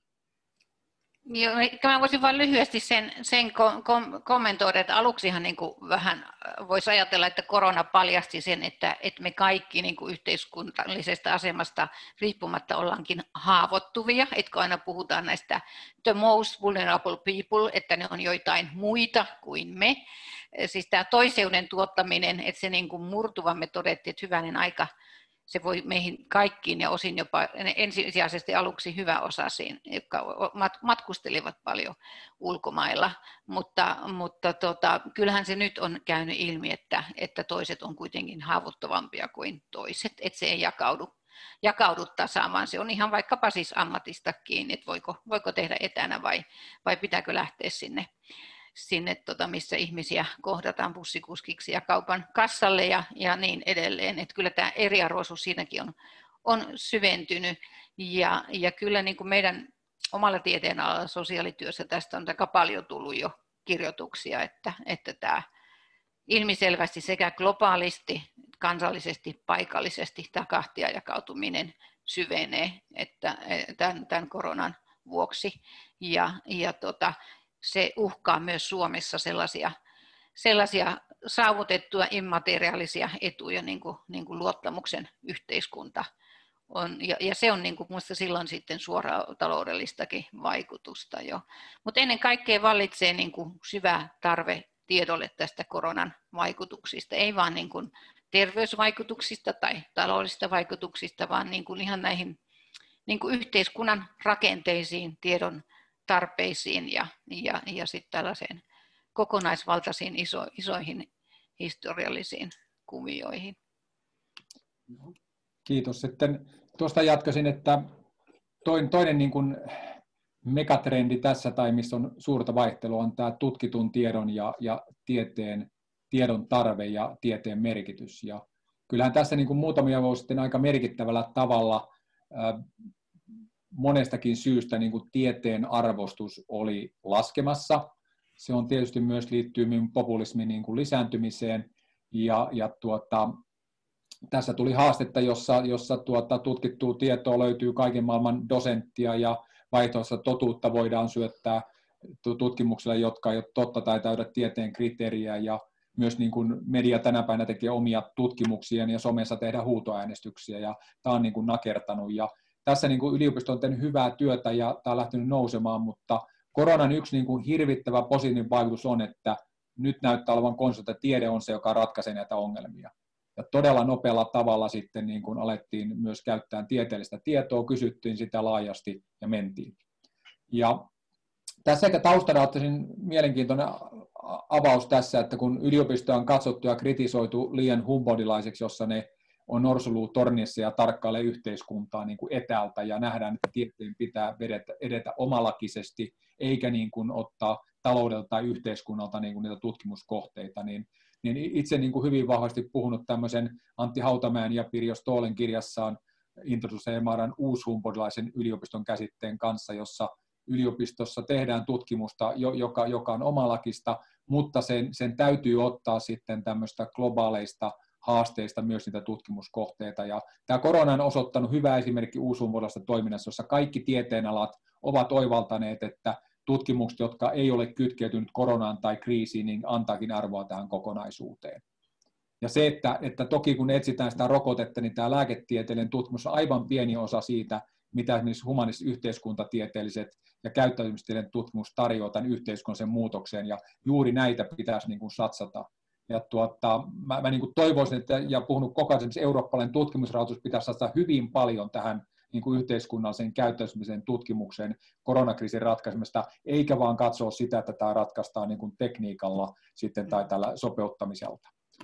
Joo, mä voisin vain lyhyesti sen kommentoida, että aluksihan niin kuin vähän voisi ajatella, että korona paljasti sen, että me kaikki niin kuin yhteiskunnallisesta asemasta riippumatta ollaankin haavoittuvia, etkö aina puhutaan näistä the most vulnerable people, että ne on joitain muita kuin me. Siis tämä toiseuden tuottaminen, että se niin kuin murtuva, me todettiin, että hyvänen aika, se voi meihin kaikkiin ja osin jopa ensisijaisesti aluksi hyväosaisiin, jotka matkustelivat paljon ulkomailla, mutta kyllähän se nyt on käynyt ilmi, että toiset on kuitenkin haavoittuvampia kuin toiset, että se ei jakaudu tasaan, vaan se on ihan vaikkapa siis ammatista kiinni, että voiko tehdä etänä vai pitääkö lähteä sinne missä ihmisiä kohdataan bussikuskiksi ja kaupan kassalle ja niin edelleen. Että kyllä tämä eriarvoisuus siinäkin on syventynyt, ja kyllä niin kuin meidän omalla tieteenalalla sosiaalityössä tästä on aika paljon tullut jo kirjoituksia, että tämä ilmiselvästi sekä globaalisti, kansallisesti, paikallisesti tämä kahtia jakautuminen syvenee tämän koronan vuoksi, ja se uhkaa myös Suomessa sellaisia saavutettuja immateriaalisia etuja, niin kuin luottamuksen yhteiskunta on. Ja se on niin kuin minusta silloin sitten suoraa taloudellistakin vaikutusta jo. Mutta ennen kaikkea vallitsee niin kuin syvä tarve tiedolle tästä koronan vaikutuksista. Ei vaan niin kuin terveysvaikutuksista tai taloudellisista vaikutuksista, vaan niin kuin ihan näihin niin kuin yhteiskunnan rakenteisiin, tiedon tarpeisiin ja sitten tällaiseen kokonaisvaltaisiin isoihin historiallisiin kuvioihin. Kiitos. Sitten tuosta jatkaisin, että toinen niin kuin megatrendi tässä, tai missä on suurta vaihtelua, on tämä tutkitun tiedon ja tiedon tarve ja tieteen merkitys. Ja kyllähän tässä niin kuin muutamia vuosia sitten aika merkittävällä tavalla monestakin syystä niin kuin tieteen arvostus oli laskemassa. Se on tietysti myös liittyy populismin niin kuin lisääntymiseen, ja tässä tuli haastetta, jossa tutkittua tietoa löytyy kaiken maailman dosenttia, ja vaihtoehtoista totuutta voidaan syöttää tutkimuksilla, jotka ei ole totta tai täydä tieteen kriteeriä, ja myös niin kuin media tänä päivänä tekee omia tutkimuksia, ja somessa tehdään huutoäänestyksiä, ja tämä on niin kuin nakertanut. Ja tässä niin kuin yliopisto on tehnyt hyvää työtä, ja tämä on lähtenyt nousemaan, mutta koronan yksi niin kuin hirvittävä positiivinen vaikutus on, että nyt näyttää olevan konsensus, että tiede on se, joka ratkaisee näitä ongelmia. Ja todella nopealla tavalla sitten niin kun alettiin myös käyttää tieteellistä tietoa, kysyttiin sitä laajasti ja mentiin. Ja tässä ehkä taustana ottaisin mielenkiintoinen avaus tässä, että kun yliopistoa on katsottu ja kritisoitu liian humboldtilaiseksi, jossa ne on norsulutornissa ja tarkkailee yhteiskuntaa niin kuin etäältä ja nähdään, että tieteen pitää edetä omalakisesti, eikä niin kuin ottaa taloudelta tai yhteiskunnalta niin kuin niitä tutkimuskohteita, niin itse niin kuin hyvin vahvasti puhunut tämmöisen Antti Hautamäen ja Pirjo Stoolen kirjassaan introduceemaan uushumboldtilaisen yliopiston käsitteen kanssa, jossa yliopistossa tehdään tutkimusta, joka on omalakista, mutta sen täytyy ottaa sitten tämmöistä globaaleista haasteista myös niitä tutkimuskohteita. Ja tämä korona on osoittanut hyvä esimerkki uushumboldtilaisesta toiminnassa, jossa kaikki tieteenalat ovat oivaltaneet, että tutkimukset, jotka ei ole kytkeytynyt koronaan tai kriisiin, niin antaakin arvoa tähän kokonaisuuteen. Ja se, että toki kun etsitään sitä rokotetta, niin tämä lääketieteellinen tutkimus on aivan pieni osa siitä, mitä esimerkiksi humanistiset yhteiskuntatieteelliset ja käyttäytymistieteellinen tutkimus tarjoaa tämän yhteiskunnallisen muutokseen, ja juuri näitä pitäisi niin kuin satsata. Ja mä niin kuin toivoisin, että, ja puhunut koko ajan, eurooppalainen tutkimusrahoitus pitäisi satsata hyvin paljon tähän niin kuin yhteiskunnallisen käyttäytymisen tutkimukseen koronakriisin ratkaisemista, eikä vaan katsoa sitä, että tämä ratkaistaan niin kuin tekniikalla sitten, tai tällä sopeuttamisella.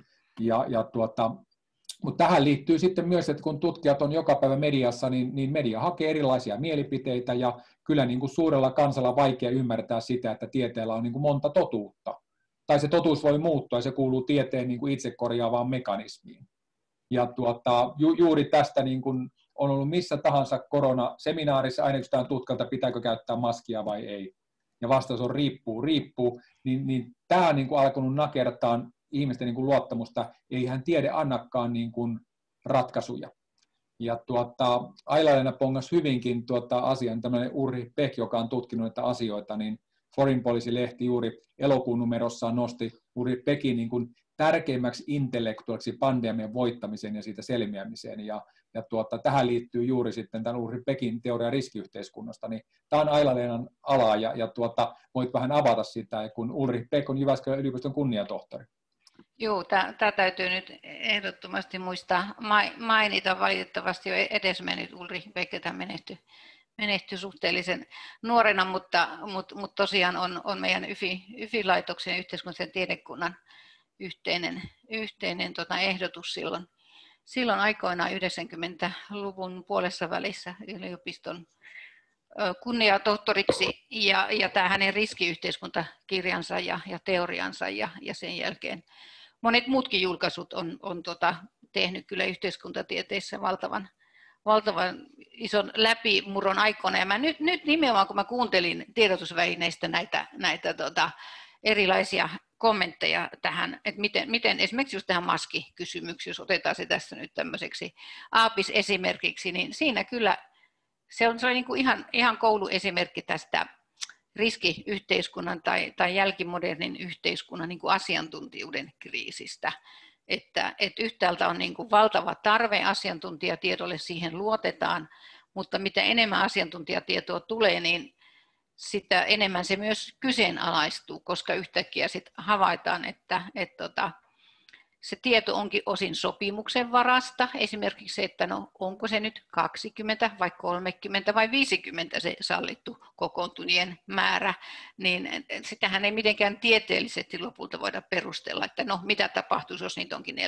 Mutta tähän liittyy sitten myös, että kun tutkijat on joka päivä mediassa, niin media hakee erilaisia mielipiteitä, ja kyllä niin kuin suurella kansalla on vaikea ymmärtää sitä, että tieteellä on niin kuin monta totuutta. Tai se totuus voi muuttua, ja se kuuluu tieteen niin kuin itsekorjaavaan mekanismiin. Ja juuri tästä niin kuin on ollut missä tahansa koronaseminaarissa, aina kysytään tutkalta, pitääkö käyttää maskia vai ei. Ja vastaus on riippuu. Niin tämä on niin kuin alkanut nakertaa ihmisten niin kuin luottamusta, eihän tiede annakaan niin kuin ratkaisuja. Ja Aila-Leena pongasi hyvinkin asian, tämmöinen Ulrich Beck, joka on tutkinut näitä asioita, niin Foreign Policy-lehti juuri elokuun numerossaan nosti Ulrich Beckin niin kuin tärkeimmäksi intellektuaaliksi pandemian voittamiseen ja siitä selviämiseen. Ja tähän liittyy juuri sitten tämän Ulrich Beckin teoria riskiyhteiskunnasta. Niin tämä on Aila-Leenan ala, ja voit vähän avata sitä, kun Ulrich Beck on Jyväskylän yliopiston kunniatohtori. Joo, tämä täytyy nyt ehdottomasti muistaa mainita. Valitettavasti jo edesmennyt Ulrich Beck, tämä menehtyi suhteellisen nuorena, mutta tosiaan on meidän YFI-laitoksen ja yhteiskunnallisen tiedekunnan yhteinen ehdotus silloin aikoinaan 90-luvun puolessa välissä yliopiston kunniatohtoriksi, ja tämä hänen riskiyhteiskuntakirjansa ja teoriansa ja sen jälkeen monet muutkin julkaisut on tehnyt kyllä yhteiskuntatieteissä valtavan ison läpimurron aikoina. Ja nyt nimenomaan, kun mä kuuntelin tiedotusvälineistä näitä erilaisia kommentteja tähän, että miten esimerkiksi just tähän maskikysymykseen, jos otetaan se tässä nyt tämmöiseksi aapis-esimerkiksi, niin siinä kyllä se on niin kuin ihan kouluesimerkki tästä riskiyhteiskunnan tai jälkimodernin yhteiskunnan niin kuin asiantuntijuuden kriisistä. Että yhtäältä on niin kuin valtava tarve asiantuntijatiedolle, siihen luotetaan, mutta mitä enemmän asiantuntijatietoa tulee, niin sitä enemmän se myös kyseenalaistuu, koska yhtäkkiä sit havaitaan, että se tieto onkin osin sopimuksen varasta, esimerkiksi se, että no, onko se nyt 20 vai 30 vai 50 se sallittu kokoontunien määrä, niin sitähän ei mitenkään tieteellisesti lopulta voida perustella, että no mitä tapahtuisi, jos niitä onkin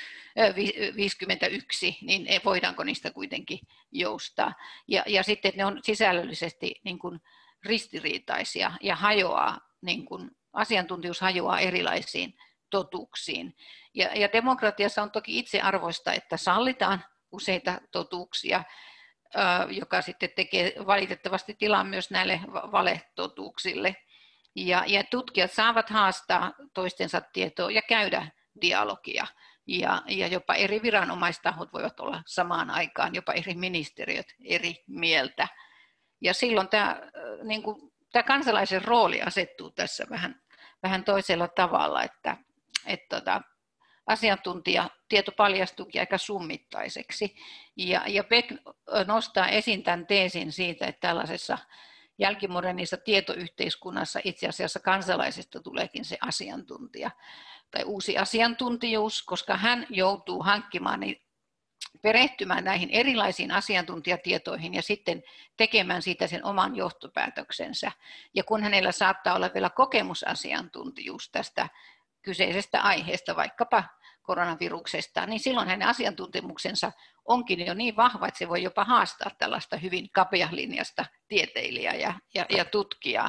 51, niin voidaanko niistä kuitenkin joustaa. Ja sitten ne on sisällöllisesti niin kuin ristiriitaisia ja hajoaa, niin kuin asiantuntijuus hajoaa erilaisiin totuuksiin. Ja demokratiassa on toki itsearvoista, että sallitaan useita totuuksia, joka sitten tekee valitettavasti tilaa myös näille valetotuuksille. Ja tutkijat saavat haastaa toistensa tietoa ja käydä dialogia. Ja jopa eri viranomaistahot voivat olla samaan aikaan, jopa eri ministeriöt eri mieltä. Ja silloin tämä kansalaisen rooli asettuu tässä vähän toisella tavalla, että asiantuntijatieto paljastuukin aika summittaiseksi. Ja Beck nostaa esiin tämän teesin siitä, että tällaisessa jälkimodernissa tietoyhteiskunnassa itse asiassa kansalaisesta tuleekin se asiantuntija. tai uusi asiantuntijuus, koska hän joutuu hankkimaan perehtymään näihin erilaisiin asiantuntijatietoihin ja sitten tekemään siitä sen oman johtopäätöksensä. Ja kun hänellä saattaa olla vielä kokemusasiantuntijuus tästä kyseisestä aiheesta, vaikkapa koronaviruksesta, niin silloin hänen asiantuntemuksensa onkin jo niin vahva, että se voi jopa haastaa tällaista hyvin kapealinjasta tieteilijää ja tutkijaa.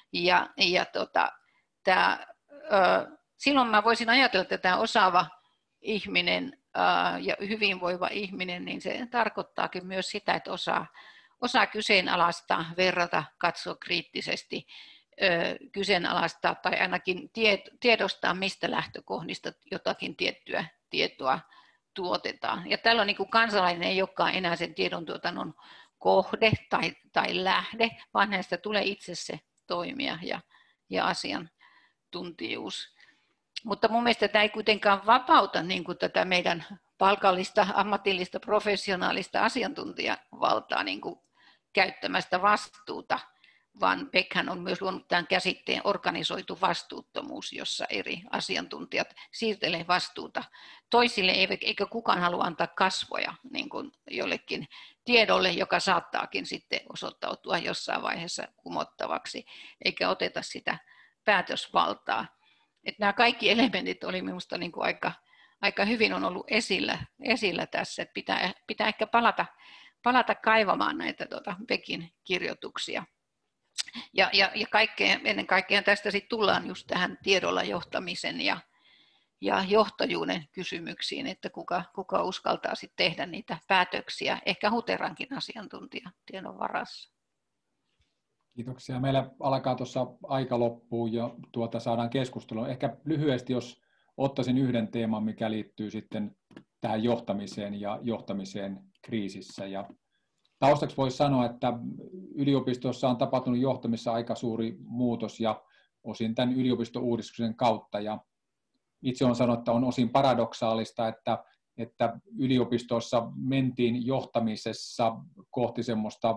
Silloin mä voisin ajatella, että tämä osaava ihminen ja hyvinvoiva ihminen, niin se tarkoittaakin myös sitä, että osaa kyseenalaistaa, verrata, katsoa kriittisesti, kyseenalaistaa tai ainakin tiedostaa, mistä lähtökohdista jotakin tiettyä tietoa tuotetaan. Ja tällöin niin kuin kansalainen ei olekaan enää sen tiedontuotannon kohde tai lähde, vaan hänestä tulee itse se toimija ja asiantuntijuus. Mutta mun mielestä tämä ei kuitenkaan vapauta niin kuin tätä meidän palkallista, ammatillista, professionaalista asiantuntijavaltaa niin kuin käyttämästä vastuuta, vaan Beckhän on myös luonut tämän käsitteen organisoitu vastuuttomuus, jossa eri asiantuntijat siirtelee vastuuta toisille, eikä kukaan halua antaa kasvoja niin kuin jollekin tiedolle, joka saattaakin sitten osoittautua jossain vaiheessa kumottavaksi, eikä oteta sitä päätösvaltaa. Että nämä kaikki elementit oli minusta niin kuin aika hyvin on ollut esillä tässä, että pitää ehkä palata kaivamaan näitä Beckin kirjoituksia. Ja ennen kaikkea tästä sitten tullaan just tähän tiedolla johtamisen ja johtajuuden kysymyksiin, että kuka uskaltaa sitten tehdä niitä päätöksiä, ehkä huterankin asiantuntijatiedon varassa. Kiitoksia. Meillä alkaa tuossa aika loppua ja saadaan keskustelua. Ehkä lyhyesti, jos ottaisin yhden teeman, mikä liittyy sitten tähän johtamiseen ja johtamiseen kriisissä. Ja taustaksi voisi sanoa, että yliopistossa on tapahtunut johtamissa aika suuri muutos ja osin tämän yliopisto-uudistuksen kautta. Ja itse olen sanonut, että on osin paradoksaalista, että yliopistossa mentiin johtamisessa kohti semmoista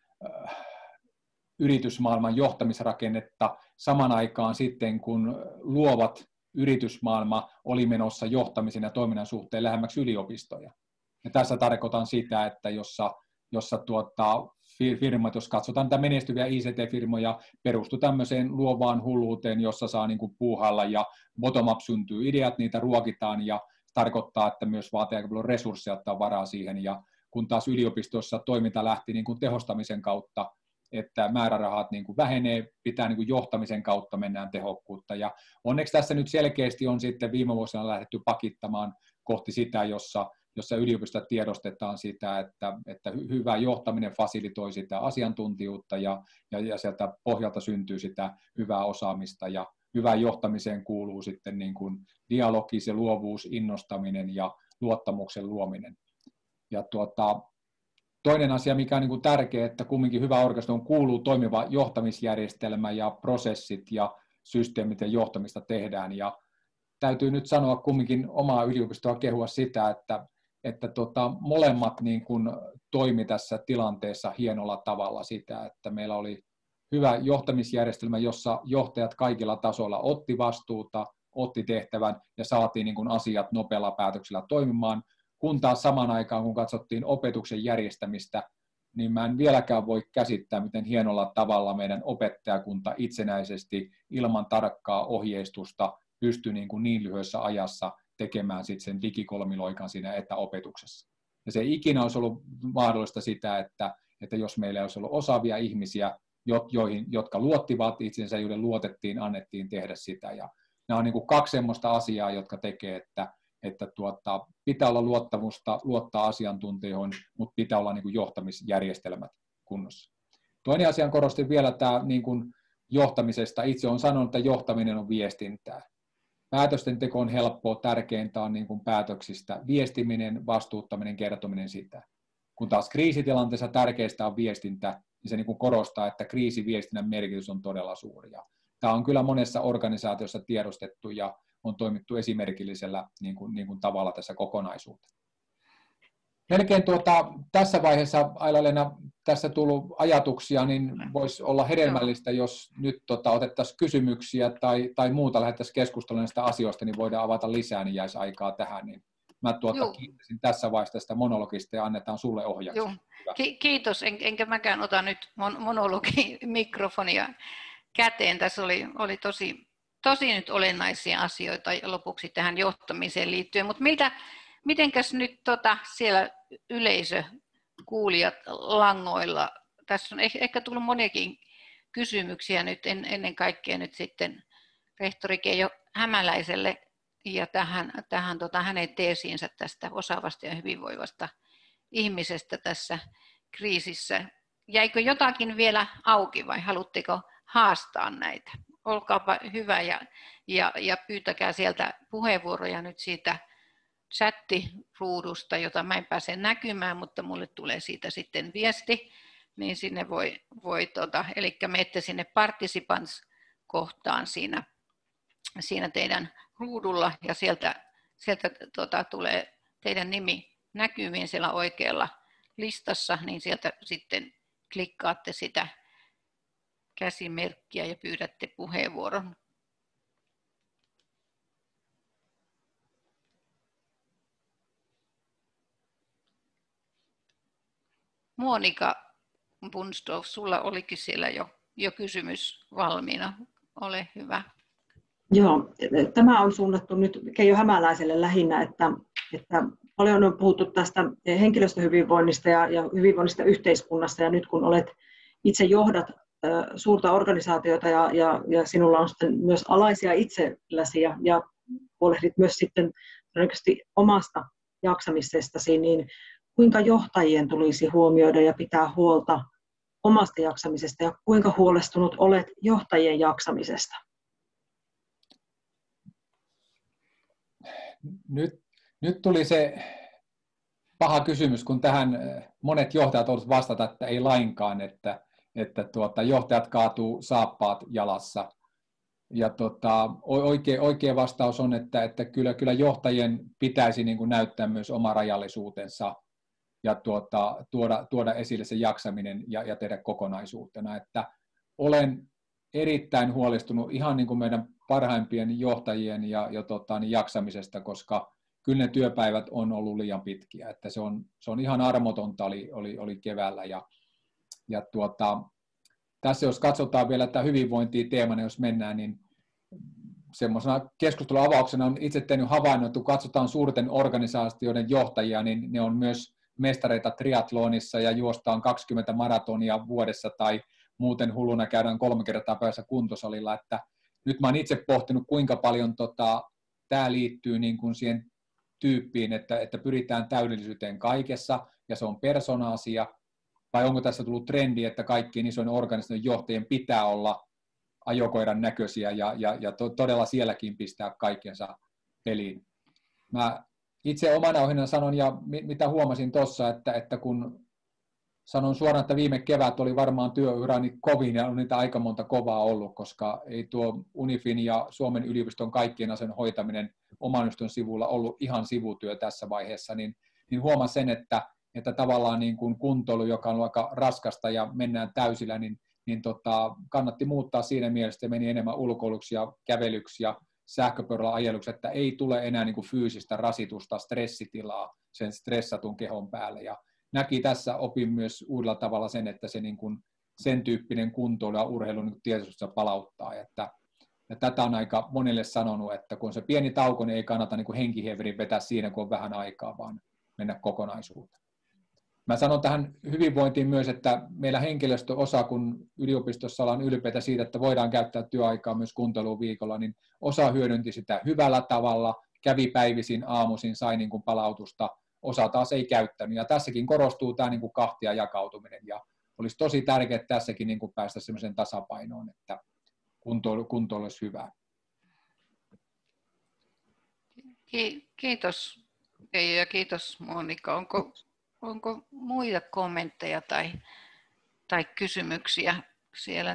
yritysmaailman johtamisrakennetta saman aikaan sitten, kun luovat yritysmaailma oli menossa johtamisen ja toiminnan suhteen lähemmäksi yliopistoja. Ja tässä tarkoitan sitä, että jossa firmat, jos katsotaan tätä menestyviä ICT-firmoja, perustuu tämmöiseen luovaan hulluuteen, jossa saa niin kuin puuhalla ja bottom-up syntyy ideat, niitä ruokitaan ja tarkoittaa, että myös vaatii aika paljon resursseja ottaa varaa siihen. Ja kun taas yliopistossa toiminta lähti niin kuin tehostamisen kautta, että määrärahat niin kuin vähenee, pitää niin kuin johtamisen kautta mennään tehokkuutta. Ja onneksi tässä nyt selkeästi on sitten viime vuosina lähdetty pakittamaan kohti sitä, jossa yliopistossa tiedostetaan sitä, että hyvä johtaminen fasilitoi sitä asiantuntijuutta ja sieltä pohjalta syntyy sitä hyvää osaamista. Ja hyvään johtamiseen kuuluu sitten niin kuin dialogi, se luovuus, innostaminen ja luottamuksen luominen. Ja toinen asia, mikä on niin kuin tärkeä, että kumminkin hyvä organisaatioon kuuluu toimiva johtamisjärjestelmä ja prosessit ja systeemit ja johtamista tehdään. Ja täytyy nyt sanoa kumminkin omaa yliopistoa kehua sitä, että molemmat niin kuin toimi tässä tilanteessa hienolla tavalla sitä, että meillä oli hyvä johtamisjärjestelmä, jossa johtajat kaikilla tasoilla otti vastuuta, otti tehtävän ja saatiin niin kuin asiat nopealla päätöksellä toimimaan. Kun taas samaan aikaan, kun katsottiin opetuksen järjestämistä, niin mä en vieläkään voi käsittää, miten hienolla tavalla meidän opettajakunta itsenäisesti ilman tarkkaa ohjeistusta pystyi niin lyhyessä ajassa tekemään sitten sen digikolmiloikan siinä etäopetuksessa. Ja se ei ikinä olisi ollut mahdollista sitä, että jos meillä olisi ollut osaavia ihmisiä, jotka luottivat itsensä, joiden luotettiin, annettiin tehdä sitä. Ja nämä on niin kuin kaksi semmoista asiaa, jotka tekee, että pitää olla luottamusta, luottaa asiantuntijoihin, mutta pitää olla niin kuin johtamisjärjestelmät kunnossa. Toinen asia korostin vielä tämä niin kuin johtamisesta. Itse olen sanonut, että johtaminen on viestintää. Päätösten teko on helppoa, tärkeintä on niin kuin päätöksistä viestiminen, vastuuttaminen, kertominen sitä. Kun taas kriisitilanteessa tärkeistä on viestintä, niin se niin kuin korostaa, että kriisiviestinnän merkitys on todella suuri. Ja tämä on kyllä monessa organisaatiossa tiedostettu ja on toimittu esimerkillisellä niin kuin tavalla tässä kokonaisuuteen. Melkein tässä vaiheessa, Aila-Leena, tässä tullut ajatuksia, niin voisi olla hedelmällistä, jos nyt otettaisiin kysymyksiä tai muuta lähdettäisiin keskustelemaan näistä asioista, niin voidaan avata lisää, niin jäisi aikaa tähän. Niin mä kiittäisin tässä vaiheessa tästä monologista ja annetaan sulle ohjaksi. Kiitos, enkä mäkään ota nyt monologimikrofonia käteen. Tässä oli tosi nyt olennaisia asioita lopuksi tähän johtamiseen liittyen, mutta mitenkäs nyt siellä yleisökuulijat langoilla? Tässä on ehkä tullut moniakin kysymyksiä nyt ennen kaikkea nyt sitten rehtori Keijo Hämäläiselle ja tähän hänen teesiinsä tästä osaavasta ja hyvinvoivasta ihmisestä tässä kriisissä. Jäikö jotakin vielä auki vai haluatteko haastaa näitä? Olkaapa hyvä ja pyytäkää sieltä puheenvuoroja nyt siitä chattiruudusta, jota mä en pääse näkymään, mutta mulle tulee siitä sitten viesti, niin sinne eli menette sinne participants-kohtaan siinä teidän ruudulla ja sieltä tulee teidän nimi näkyviin siellä oikealla listassa, niin sieltä sitten klikkaatte sitä käsimerkkiä ja pyydätte puheenvuoron. Monika Bunsdorf, sulla olikin siellä jo kysymys valmiina. Ole hyvä. Joo, tämä on suunnattu nyt Keijo Hämäläiselle lähinnä, että paljon on puhuttu tästä henkilöstöhyvinvoinnista ja hyvinvoinnista yhteiskunnassa, ja nyt kun itse johdat suurta organisaatiota ja sinulla on sitten myös alaisia itselläsi ja huolehdit myös sitten todennäköisesti omasta jaksamisestasi, niin kuinka johtajien tulisi huomioida ja pitää huolta omasta jaksamisesta ja kuinka huolestunut olet johtajien jaksamisesta? Nyt tuli se paha kysymys, kun tähän monet johtajat olisivat vastata, että ei lainkaan, että johtajat kaatuu saappaat jalassa. Ja oikea vastaus on, että kyllä johtajien pitäisi niin kuin näyttää myös oma rajallisuutensa ja tuoda esille se jaksaminen ja tehdä kokonaisuutena. Että olen erittäin huolestunut ihan niin kuin meidän parhaimpien johtajien ja jaksamisesta, koska kyllä ne työpäivät on ollut liian pitkiä. Että se on ihan armotonta oli keväällä. Ja tässä jos katsotaan vielä tämä hyvinvointia teemana, jos mennään, niin semmoisena keskustelun avauksena on itse tehnyt havainnon, että kun katsotaan suurten organisaatioiden johtajia, niin ne on myös mestareita triathlonissa ja juostaan 20 maratonia vuodessa tai muuten hulluna käydään 3 kertaa päivässä kuntosalilla. Että nyt mä oon itse pohtinut, kuinka paljon tämä liittyy niin kuin siihen tyyppiin, että pyritään täydellisyyteen kaikessa ja se on persona-asia. Vai onko tässä tullut trendi, että kaikkien isojen organisaatioiden johtajien pitää olla ajokoiran näköisiä ja todella sielläkin pistää kaikkensa peliin. Mä itse omana ohjelmana sanon, ja mitä huomasin tuossa, että kun sanon suoraan, että viime kevät oli varmaan työurani kovin ja on niitä aika monta kovaa ollut, koska ei tuo Unifin ja Suomen yliopiston kaikkien asian hoitaminen oman yliopiston sivulla ollut ihan sivutyö tässä vaiheessa, niin huomasin sen, että tavallaan niin kuin kuntoilu, joka on aika raskasta ja mennään täysillä, niin kannatti muuttaa siinä mielessä, että meni enemmän ulkoiluksi ja kävelyksi ja sähköpyörällä ajeluksi, että ei tule enää niin kuin fyysistä rasitusta, stressitilaa sen stressatun kehon päälle. Ja näki tässä, opin myös uudella tavalla sen, että se niin kuin sen tyyppinen kuntoilu ja urheilu niin tietoisuutta palauttaa. Ja tätä on aika monelle sanonut, että kun on se pieni tauko, niin ei kannata niin kuin henkiheverin vetää siinä, kun on vähän aikaa, vaan mennä kokonaisuuteen. Mä sanon tähän hyvinvointiin myös, että meillä henkilöstöosa, kun yliopistossa ollaan ylpeitä siitä, että voidaan käyttää työaikaa myös kuntoiluun viikolla, niin osa hyödynti sitä hyvällä tavalla, kävi päivisin, aamuisin, sai niin kuin palautusta, osa taas ei käyttänyt. Ja tässäkin korostuu tämä niin kuin kahtia jakautuminen. Ja olisi tosi tärkeää, että tässäkin niin kuin päästä sellaiseen tasapainoon, että kuntoilu olisi hyvää. Kiitos Keijo ja kiitos Monika. Onko muita kommentteja tai kysymyksiä siellä?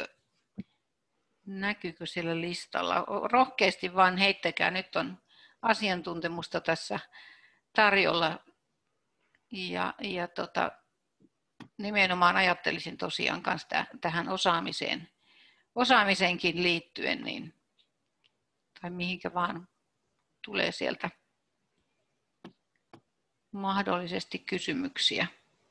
Näkyykö siellä listalla? Rohkeasti vaan heittäkää, nyt on asiantuntemusta tässä tarjolla. Ja nimenomaan ajattelisin tosiaan kanssa tähän osaamiseenkin liittyen, niin, tai mihinkä vaan tulee sieltä mahdollisesti kysymyksiä.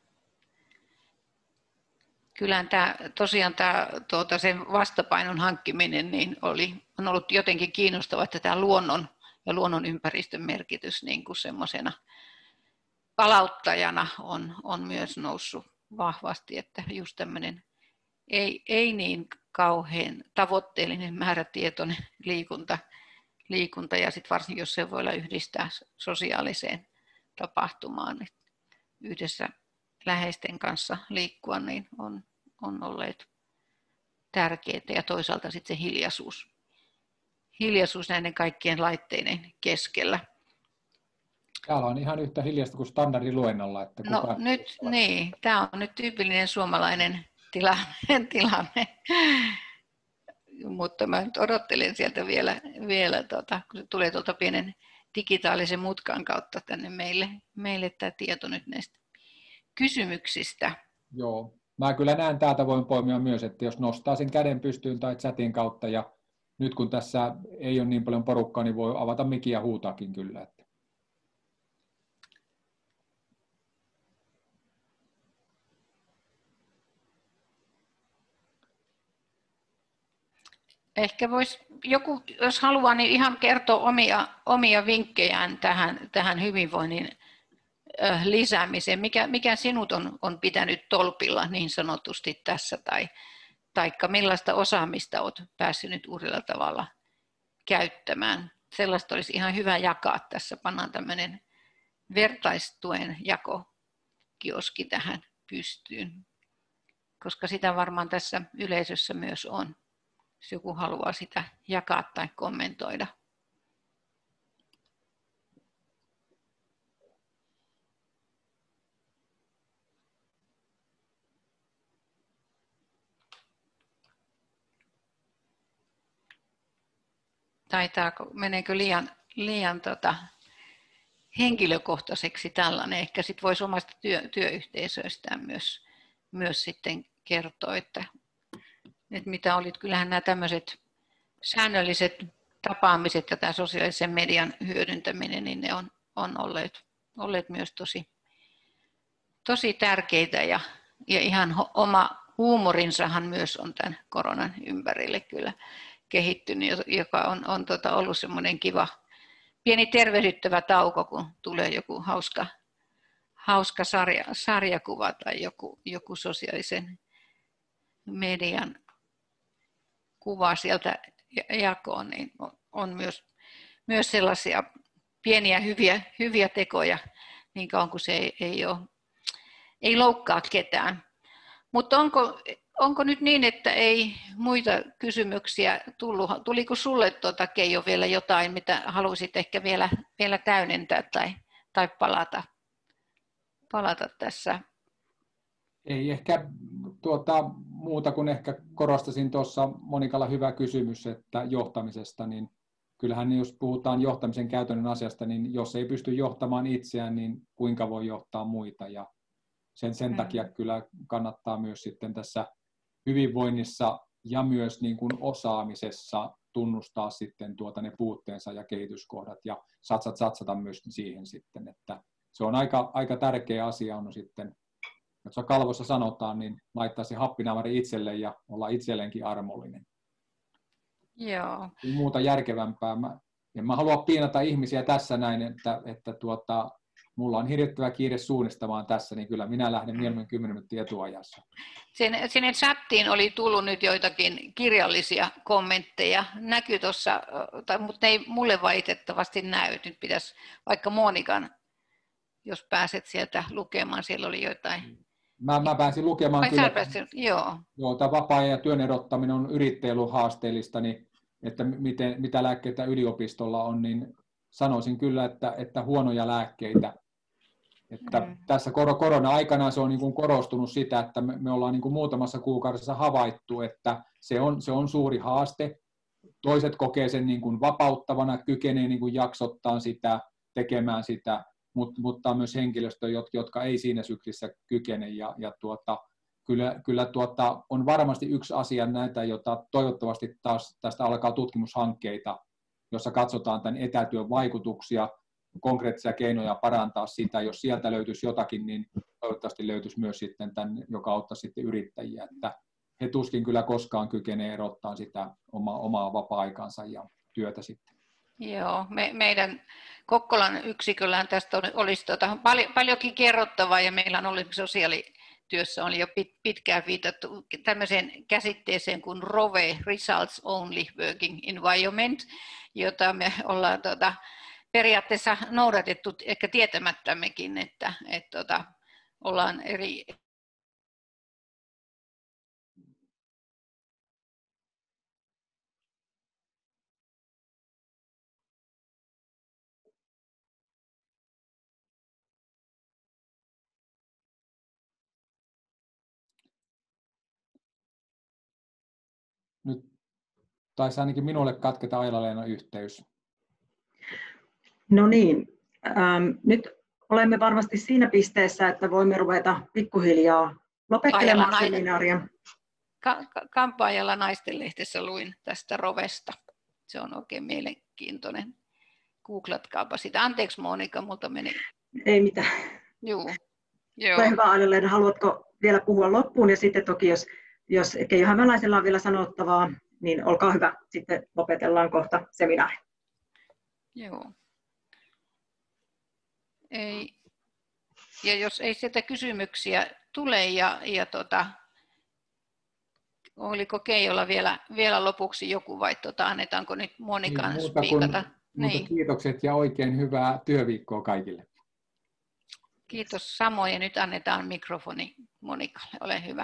Kyllä tosiaan sen vastapainon hankkiminen niin on ollut jotenkin kiinnostavaa, että tämä luonnon ja luonnon ympäristön merkitys niin kuin semmoisena palauttajana on myös noussut vahvasti, että just tämmöinen ei niin kauhean tavoitteellinen määrätietoinen liikunta ja sitten varsinkin jos se voi yhdistää sosiaaliseen tapahtumaan, niin yhdessä läheisten kanssa liikkua, niin on olleet tärkeitä ja toisaalta sitten se hiljaisuus näiden kaikkien laitteiden keskellä. Täällä on ihan yhtä hiljasta kuin standardiluennolla. Että tämä on nyt tyypillinen suomalainen tilanne. Mutta mä nyt odottelen sieltä vielä kun se tulee tuolta pienen digitaalisen mutkan kautta tänne meille tämä tieto nyt näistä kysymyksistä. Joo, mä kyllä näen täältä voin poimia myös, että jos nostaa sen käden pystyyn tai chatin kautta ja nyt kun tässä ei ole niin paljon porukkaa, niin voi avata mikin ja huutaakin kyllä. Ehkä voisi joku, jos haluaa, niin ihan kertoa omia vinkkejään tähän hyvinvoinnin lisäämiseen. Mikä sinut on pitänyt tolpilla niin sanotusti tässä, taikka millaista osaamista olet päässyt nyt uudella tavalla käyttämään? Sellaista olisi ihan hyvä jakaa tässä. Pannaan tämmöinen vertaistuen jakokioski tähän pystyyn, koska sitä varmaan tässä yleisössä myös on, jos joku haluaa sitä jakaa tai kommentoida. Meneekö liian henkilökohtaiseksi tällainen? Ehkä sit voisi omasta työyhteisöistään myös sitten kertoa, että mitä olit. Kyllähän nämä tämmöiset säännölliset tapaamiset ja tämä sosiaalisen median hyödyntäminen, niin ne on olleet myös tosi tärkeitä ja ihan oma huumorinsahan myös on tämän koronan ympärille kyllä kehittynyt, joka on ollut semmoinen kiva pieni tervehdyttävä tauko, kun tulee joku hauska sarjakuva tai joku sosiaalisen median kuva sieltä jakoon, niin on myös sellaisia pieniä hyviä tekoja, niin kauan kuin se ei loukkaa ketään. Mutta onko nyt niin, että ei muita kysymyksiä tullut? Tuliko sulle Keijo vielä jotain, mitä haluaisit ehkä vielä täydentää tai palata tässä? Ei ehkä muuta kuin ehkä korostasin tuossa Monikalla hyvä kysymys, että johtamisesta, niin kyllähän jos puhutaan johtamisen käytännön asiasta, niin jos ei pysty johtamaan itseään, niin kuinka voi johtaa muita, ja sen takia kyllä kannattaa myös sitten tässä hyvinvoinnissa ja myös niin kuin osaamisessa tunnustaa sitten ne puutteensa ja kehityskohdat ja satsata myös siihen sitten, että se on aika tärkeä asia on sitten, jos kalvossa sanotaan, niin laittaa se happinamari itselle ja olla itselleenkin armollinen. Joo. Muuta järkevämpää. Mä haluan piinata ihmisiä tässä näin, että mulla on hirvittävä kiire suunnistamaan tässä, niin kyllä minä lähden mieluummin 10 minuuttia etuajassa. Sinne chattiin oli tullut nyt joitakin kirjallisia kommentteja. Näkyy tuossa, mutta ei mulle valitettavasti näy. Nyt pitäisi vaikka Monikan, jos pääset sieltä lukemaan, siellä oli jotain. Mä pääsin lukemaan kyllä. Joo, tämä vapaa- ja työn erottaminen on yrittäjällä haasteellista, niin että mitä lääkkeitä yliopistolla on, niin sanoisin kyllä, että huonoja lääkkeitä. Että tässä korona-aikana se on niin kuin korostunut sitä, että me ollaan niin kuin muutamassa kuukaudessa havaittu, että se on suuri haaste. Toiset kokee sen niin kuin vapauttavana, kykenee niin kuin jaksottaa sitä, tekemään sitä. mutta myös henkilöstö, jotka ei siinä syklissä kykene. Kyllä on varmasti yksi asia näitä, jota toivottavasti taas tästä alkaa tutkimushankkeita, jossa katsotaan tämän etätyön vaikutuksia, konkreettisia keinoja parantaa sitä. Jos sieltä löytyisi jotakin, niin toivottavasti löytyisi myös sitten tämän, joka auttaisi sitten yrittäjiä. Että he tuskin kyllä koskaan kykenee erottaa sitä omaa vapaa-aikaansa ja työtä sitten. Joo, meidän Kokkolan yksiköllään tästä olisi paljonkin kerrottavaa, ja meillä on ollut sosiaalityössä on jo pitkään viitattu tämmöiseen käsitteeseen kuin ROVE, Results Only Working Environment, jota me ollaan periaatteessa noudatettu ehkä tietämättämmekin, että ollaan eri. Nyt taisi ainakin minulle katketa Aila-Leena yhteys. No niin, nyt olemme varmasti siinä pisteessä, että voimme ruveta pikkuhiljaa lopettelemaan seminaaria. Kampaajalla Naistenlehdessä luin tästä ROVesta. Se on oikein mielenkiintoinen. Googlatkaapa sitä. Anteeksi Monika, multa meni. Ei mitään. Joo. Ole hyvä Aila-Leena, haluatko vielä puhua loppuun? Ja sitten toki, jos Keijo Hämäläisellä on vielä sanottavaa, niin olkaa hyvä. Sitten lopetellaan kohta seminaari. Joo. Ja jos ei sieltä kysymyksiä tule oliko Keijolla vielä lopuksi joku vai annetaanko nyt Monikan spiikata? Niin. Kiitokset ja oikein hyvää työviikkoa kaikille. Kiitos samoin ja nyt annetaan mikrofoni Monikalle. Ole hyvä.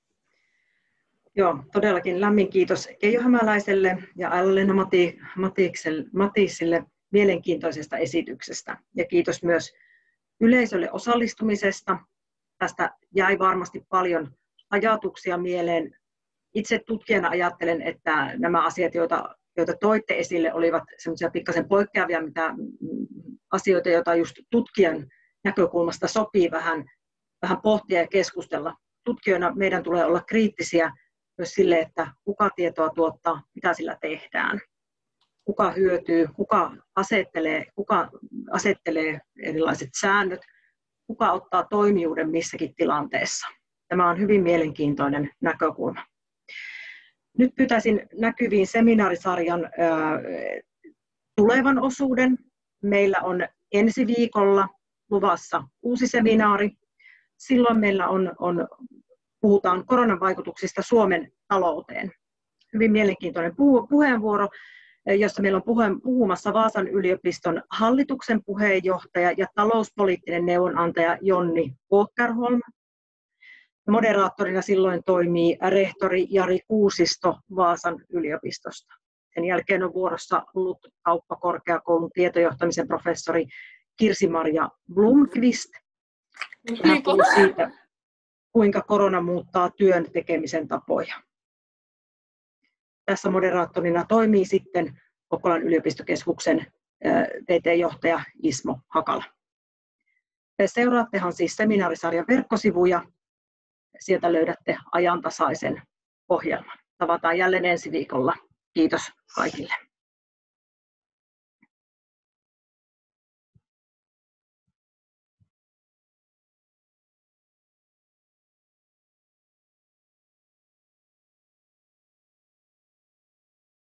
Joo, todellakin lämmin kiitos Keijo Hämäläiselle ja Aila-Leena Mathiesille mielenkiintoisesta esityksestä. Ja kiitos myös yleisölle osallistumisesta. Tästä jäi varmasti paljon ajatuksia mieleen. Itse tutkijana ajattelen, että nämä asiat, joita toitte esille, olivat semmoisia pikkasen poikkeavia asioita, joita just tutkijan näkökulmasta sopii vähän pohtia ja keskustella. Tutkijoina meidän tulee olla kriittisiä myös sille, että kuka tietoa tuottaa, mitä sillä tehdään. Kuka hyötyy, kuka asettelee erilaiset säännöt, kuka ottaa toimijuuden missäkin tilanteessa. Tämä on hyvin mielenkiintoinen näkökulma. Nyt pyytäisin näkyviin seminaarisarjan tulevan osuuden. Meillä on ensi viikolla luvassa uusi seminaari. Silloin meillä puhutaan koronan vaikutuksista Suomen talouteen. Hyvin mielenkiintoinen puheenvuoro, jossa meillä on puhumassa Vaasan yliopiston hallituksen puheenjohtaja ja talouspoliittinen neuvonantaja Jonni Åkerholm. Moderaattorina silloin toimii rehtori Jari Kuusisto Vaasan yliopistosta. Sen jälkeen on vuorossa LUT-kauppakorkeakoulun tietojohtamisen professori Kirsi-Maria Blomqvist. Hän puhuu siitä, kuinka korona muuttaa työn tekemisen tapoja. Tässä moderaattorina toimii sitten Kokkolan yliopistokeskuksen TT-johtaja Ismo Hakala. Seuraattehan siis seminaarisarjan verkkosivuja. Sieltä löydätte ajantasaisen ohjelman. Tavataan jälleen ensi viikolla. Kiitos kaikille.